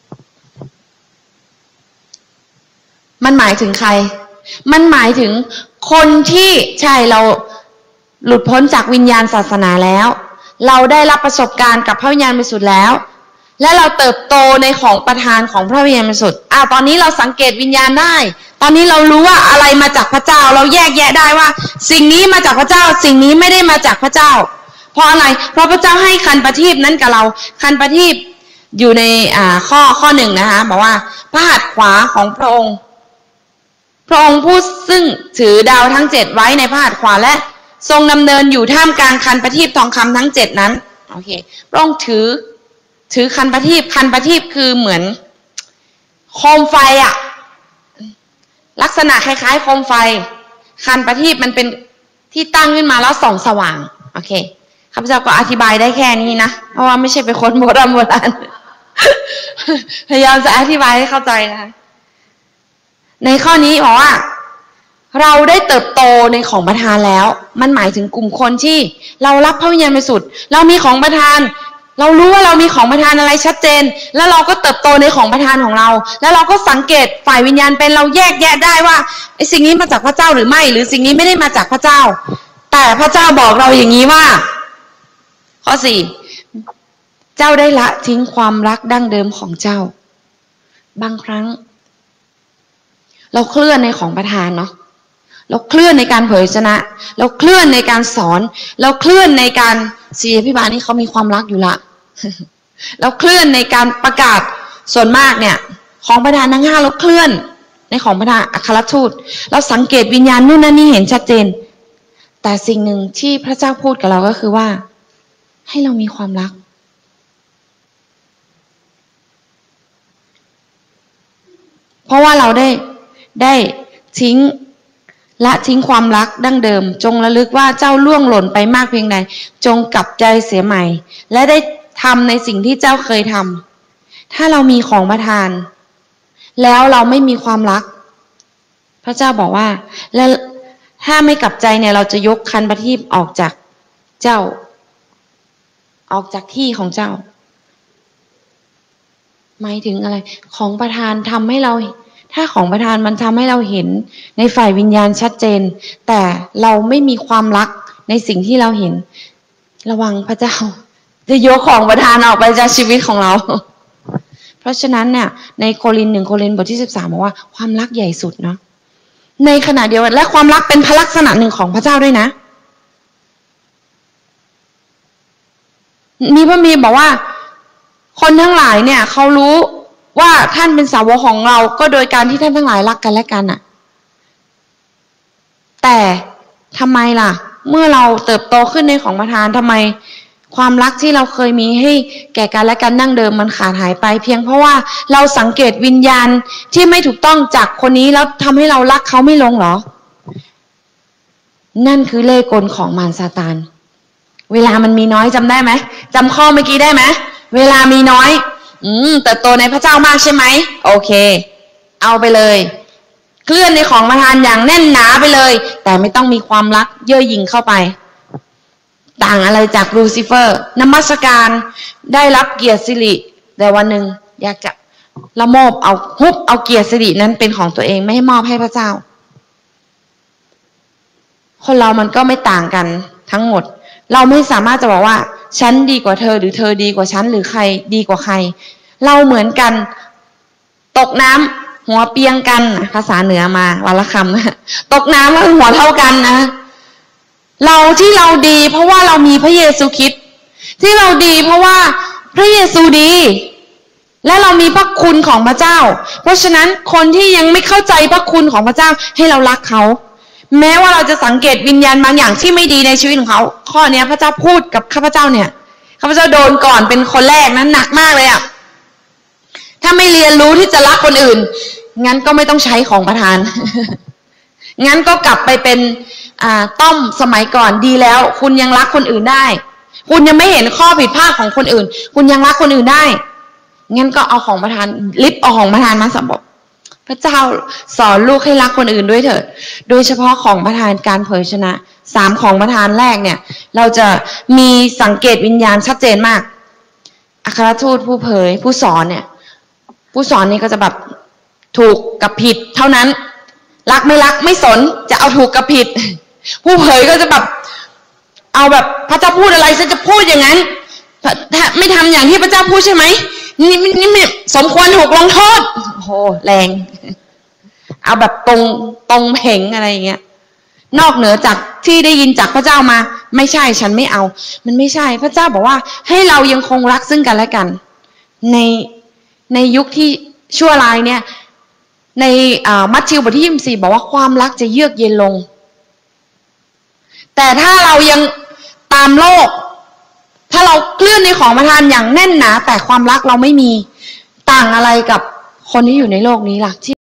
มันหมายถึงใครมันหมายถึงคนที่ใช่เราหลุดพ้นจากวิญญาณศาสนาแล้วเราได้รับประสบการณ์กับพระวิญญาณบริสุทธิ์แล้วและเราเติบโตในของประทานของพระวิญญาณบริสุทธิ์อ่าตอนนี้เราสังเกตวิญญาณได้ตอนนี้เรารู้ว่าอะไรมาจากพระเจ้าเราแยกแยะได้ว่าสิ่งนี้มาจากพระเจ้าสิ่งนี้ไม่ได้มาจากพระเจ้าเพราะอะไรเพราะพระเจ้าให้คันประทีปนั้นกับเราคันประทีปอยู่ในอ่าข้อข้อหนึ่งนะคะบอกว่าพระหัตถ์ขวาของพระองค์พระองค์ผู้ซึ่งถือดาวทั้งเจ็ดไว้ในพระหัตถ์ขวาและทรงดำเนินอยู่ท่ามกลางคันประทีปทองคำทั้งเจ็ดนั้นโอเคพระองค์ถือถือคันประทีปคันประทีปคือเหมือนโคมไฟอะลักษณะคล้ายๆโคมไฟคันประทีปมันเป็นที่ตั้งขึ้นมาแล้วส่องสว่างโอเคข้าพเจ้าก็อธิบายได้แค่นี้นะเพราะว่าไม่ใช่เป็นคนโบราณโบราณพยายามจะอธิบายให้เข้าใจนะคะในข้อนี้บอกว่าเราได้เติบโตในของประทานแล้วมันหมายถึงกลุ่มคนที่เรารับพระวิญญาณบริสุทธิ์เรามีของประทานเรารู้ว่าเรามีของประทานอะไรชัดเจนแล้วเราก็เติบโตในของประทานของเราแล้วเราก็สังเกตฝ่ายวิญญาณเป็นเราแยกแยะได้ว่าไอ้สิ่งนี้มาจากพระเจ้าหรือไม่หรือสิ่งนี้ไม่ได้มาจากพระเจ้าแต่พระเจ้าบอกเราอย่างนี้ว่าข้อสี่เจ้าได้ละทิ้งความรักดั้งเดิมของเจ้าบางครั้งเราเคลื่อนในของประทานเนาะเราเคลื่อนในการเผยชนะเราเคลื่อนในการสอนเราเคลื่อนในการศิษยาภิบาลนี่เขามีความรักอยู่ละเราเคลื่อนในการประกาศส่วนมากเนี่ยของประธานทั้งห้าเราเคลื่อนในของประธานอัครทูตเราสังเกตวิญญาณนู่นนั่นนี่เห็นชัดเจนแต่สิ่งหนึ่งที่พระเจ้าพูดกับเราก็คือว่าให้เรามีความรักเพราะว่าเราได้ได้ทิ้งละทิ้งความรักดั้งเดิมจงระลึกว่าเจ้าล่วงหล่นไปมากเพียงใดจงกลับใจเสียใหม่และได้ทำในสิ่งที่เจ้าเคยทำถ้าเรามีของประทานแล้วเราไม่มีความรักพระเจ้าบอกว่าและถ้าไม่กลับใจเนี่ยเราจะยกคันประทีปออกจากเจ้าออกจากที่ของเจ้าหมายถึงอะไรของประทานทำให้เราถ้าของประทานมันทำให้เราเห็นในฝ่ายวิญญาณชัดเจนแต่เราไม่มีความรักในสิ่งที่เราเห็นระวังพระเจ้าจะยกของประทานออกไปจากชีวิตของเราเพราะฉะนั้นเนี่ยในโครินธ์หนึ่งโครินธ์บทที่สิบสามบอกว่าความรักใหญ่สุดเนาะในขณะเดียวกันและความรักเป็นพระลักษณะหนึ่งของพระเจ้าด้วยนะมีพระมีบอกว่าคนทั้งหลายเนี่ยเขารู้ว่าท่านเป็นสาวกของเราก็โดยการที่ท่านทั้งหลายรักกันและกันน่ะแต่ทำไมล่ะเมื่อเราเติบโตขึ้นในของประทานทำไมความรักที่เราเคยมีให้แก่กันและกันดั้งเดิมมันขาดหายไปเพียงเพราะว่าเราสังเกตวิญญาณที่ไม่ถูกต้องจากคนนี้แล้วทำให้เรารักเขาไม่ลงเหรอนั่นคือเล่ห์กลของมารซาตานเวลามันมีน้อยจำได้ไหมจำข้อเมื่อกี้ได้ไหมเวลามีน้อยอืมเติบโตในพระเจ้ามากใช่ไหมโอเคเอาไปเลยเคลื่อนในของประทานอย่างแน่นหนาไปเลยแต่ไม่ต้องมีความรักเย่อหยิ่งเข้าไปต่างอะไรจากลูซิเฟอร์นมัสการได้รับเกียรติสิริแต่วันหนึ่งอยากจะละโมบเอาฮุบเอาเกียรติสิรินั้นเป็นของตัวเองไม่ให้มอบให้พระเจ้าคนเรามันก็ไม่ต่างกันทั้งหมดเราไม่สามารถจะบอกว่าฉันดีกว่าเธอหรือเธอดีกว่าฉันหรือใครดีกว่าใครเราเหมือนกันตกน้ำหัวเปียงกันภาษาเหนือมาวันละคำนะตกน้ำแล้วหัวเท่ากันนะเราที่เราดีเพราะว่าเรามีพระเยซูคริสต์ที่เราดีเพราะว่าพระเยซูดีและเรามีพระคุณของพระเจ้าเพราะฉะนั้นคนที่ยังไม่เข้าใจพระคุณของพระเจ้าให้เรารักเขาแม้ว่าเราจะสังเกตวิญญาณบางอย่างที่ไม่ดีในชีวิตของเขาข้อนี้พระเจ้าพูดกับข้าพเจ้าเนี่ยข้าพเจ้าโดนก่อนเป็นคนแรกนั้นหนักมากเลยอะถ้าไม่เรียนรู้ที่จะรักคนอื่นงั้นก็ไม่ต้องใช้ของประทาน งั้นก็กลับไปเป็นอ่าต้อมสมัยก่อนดีแล้วคุณยังรักคนอื่นได้คุณยังไม่เห็นข้อผิดพลาดของคนอื่นคุณยังรักคนอื่นได้งั้นก็เอาของประทานลิฟต์เอาของประทานมาสมบพระเจ้าสอนลูกให้รักคนอื่นด้วยเถิดโดยเฉพาะของประทานการเผยชนะสามของประทานแรกเนี่ยเราจะมีสังเกตวิญญาณชัดเจนมากอัครทูตผู้เผยผู้สอนเนี่ยผู้สอนนี่ก็จะแบบถูกกับผิดเท่านั้นรักไม่รักไม่สนจะเอาถูกกับผิดผู้เผยก็จะแบบเอาแบบพระเจ้าพูดอะไรฉันจะพูดอย่างนั้นไม่ทำอย่างที่พระเจ้าพูดใช่ไหมนี่นี่ไม่สมควรถูกลงโทษโอ้โหแรงเอาแบบตรงตรงเพ่งอะไรอย่างเงี้ยนอกเหนือจากที่ได้ยินจากพระเจ้ามาไม่ใช่ฉันไม่เอามันไม่ใช่พระเจ้าบอกว่าให้เรายังคงรักซึ่งกันและกันในในยุคที่ชั่วร้ายเนี่ยในมัทธิวบทที่ยี่สิบสี่บอกว่าความรักจะเยือกเย็นลงแต่ถ้าเรายังตามโลกถ้าเราเคลื่อนในของประทานอย่างแน่นหนาแต่ความรักเราไม่มีต่างอะไรกับคนที่อยู่ในโลกนี้ล่ะที่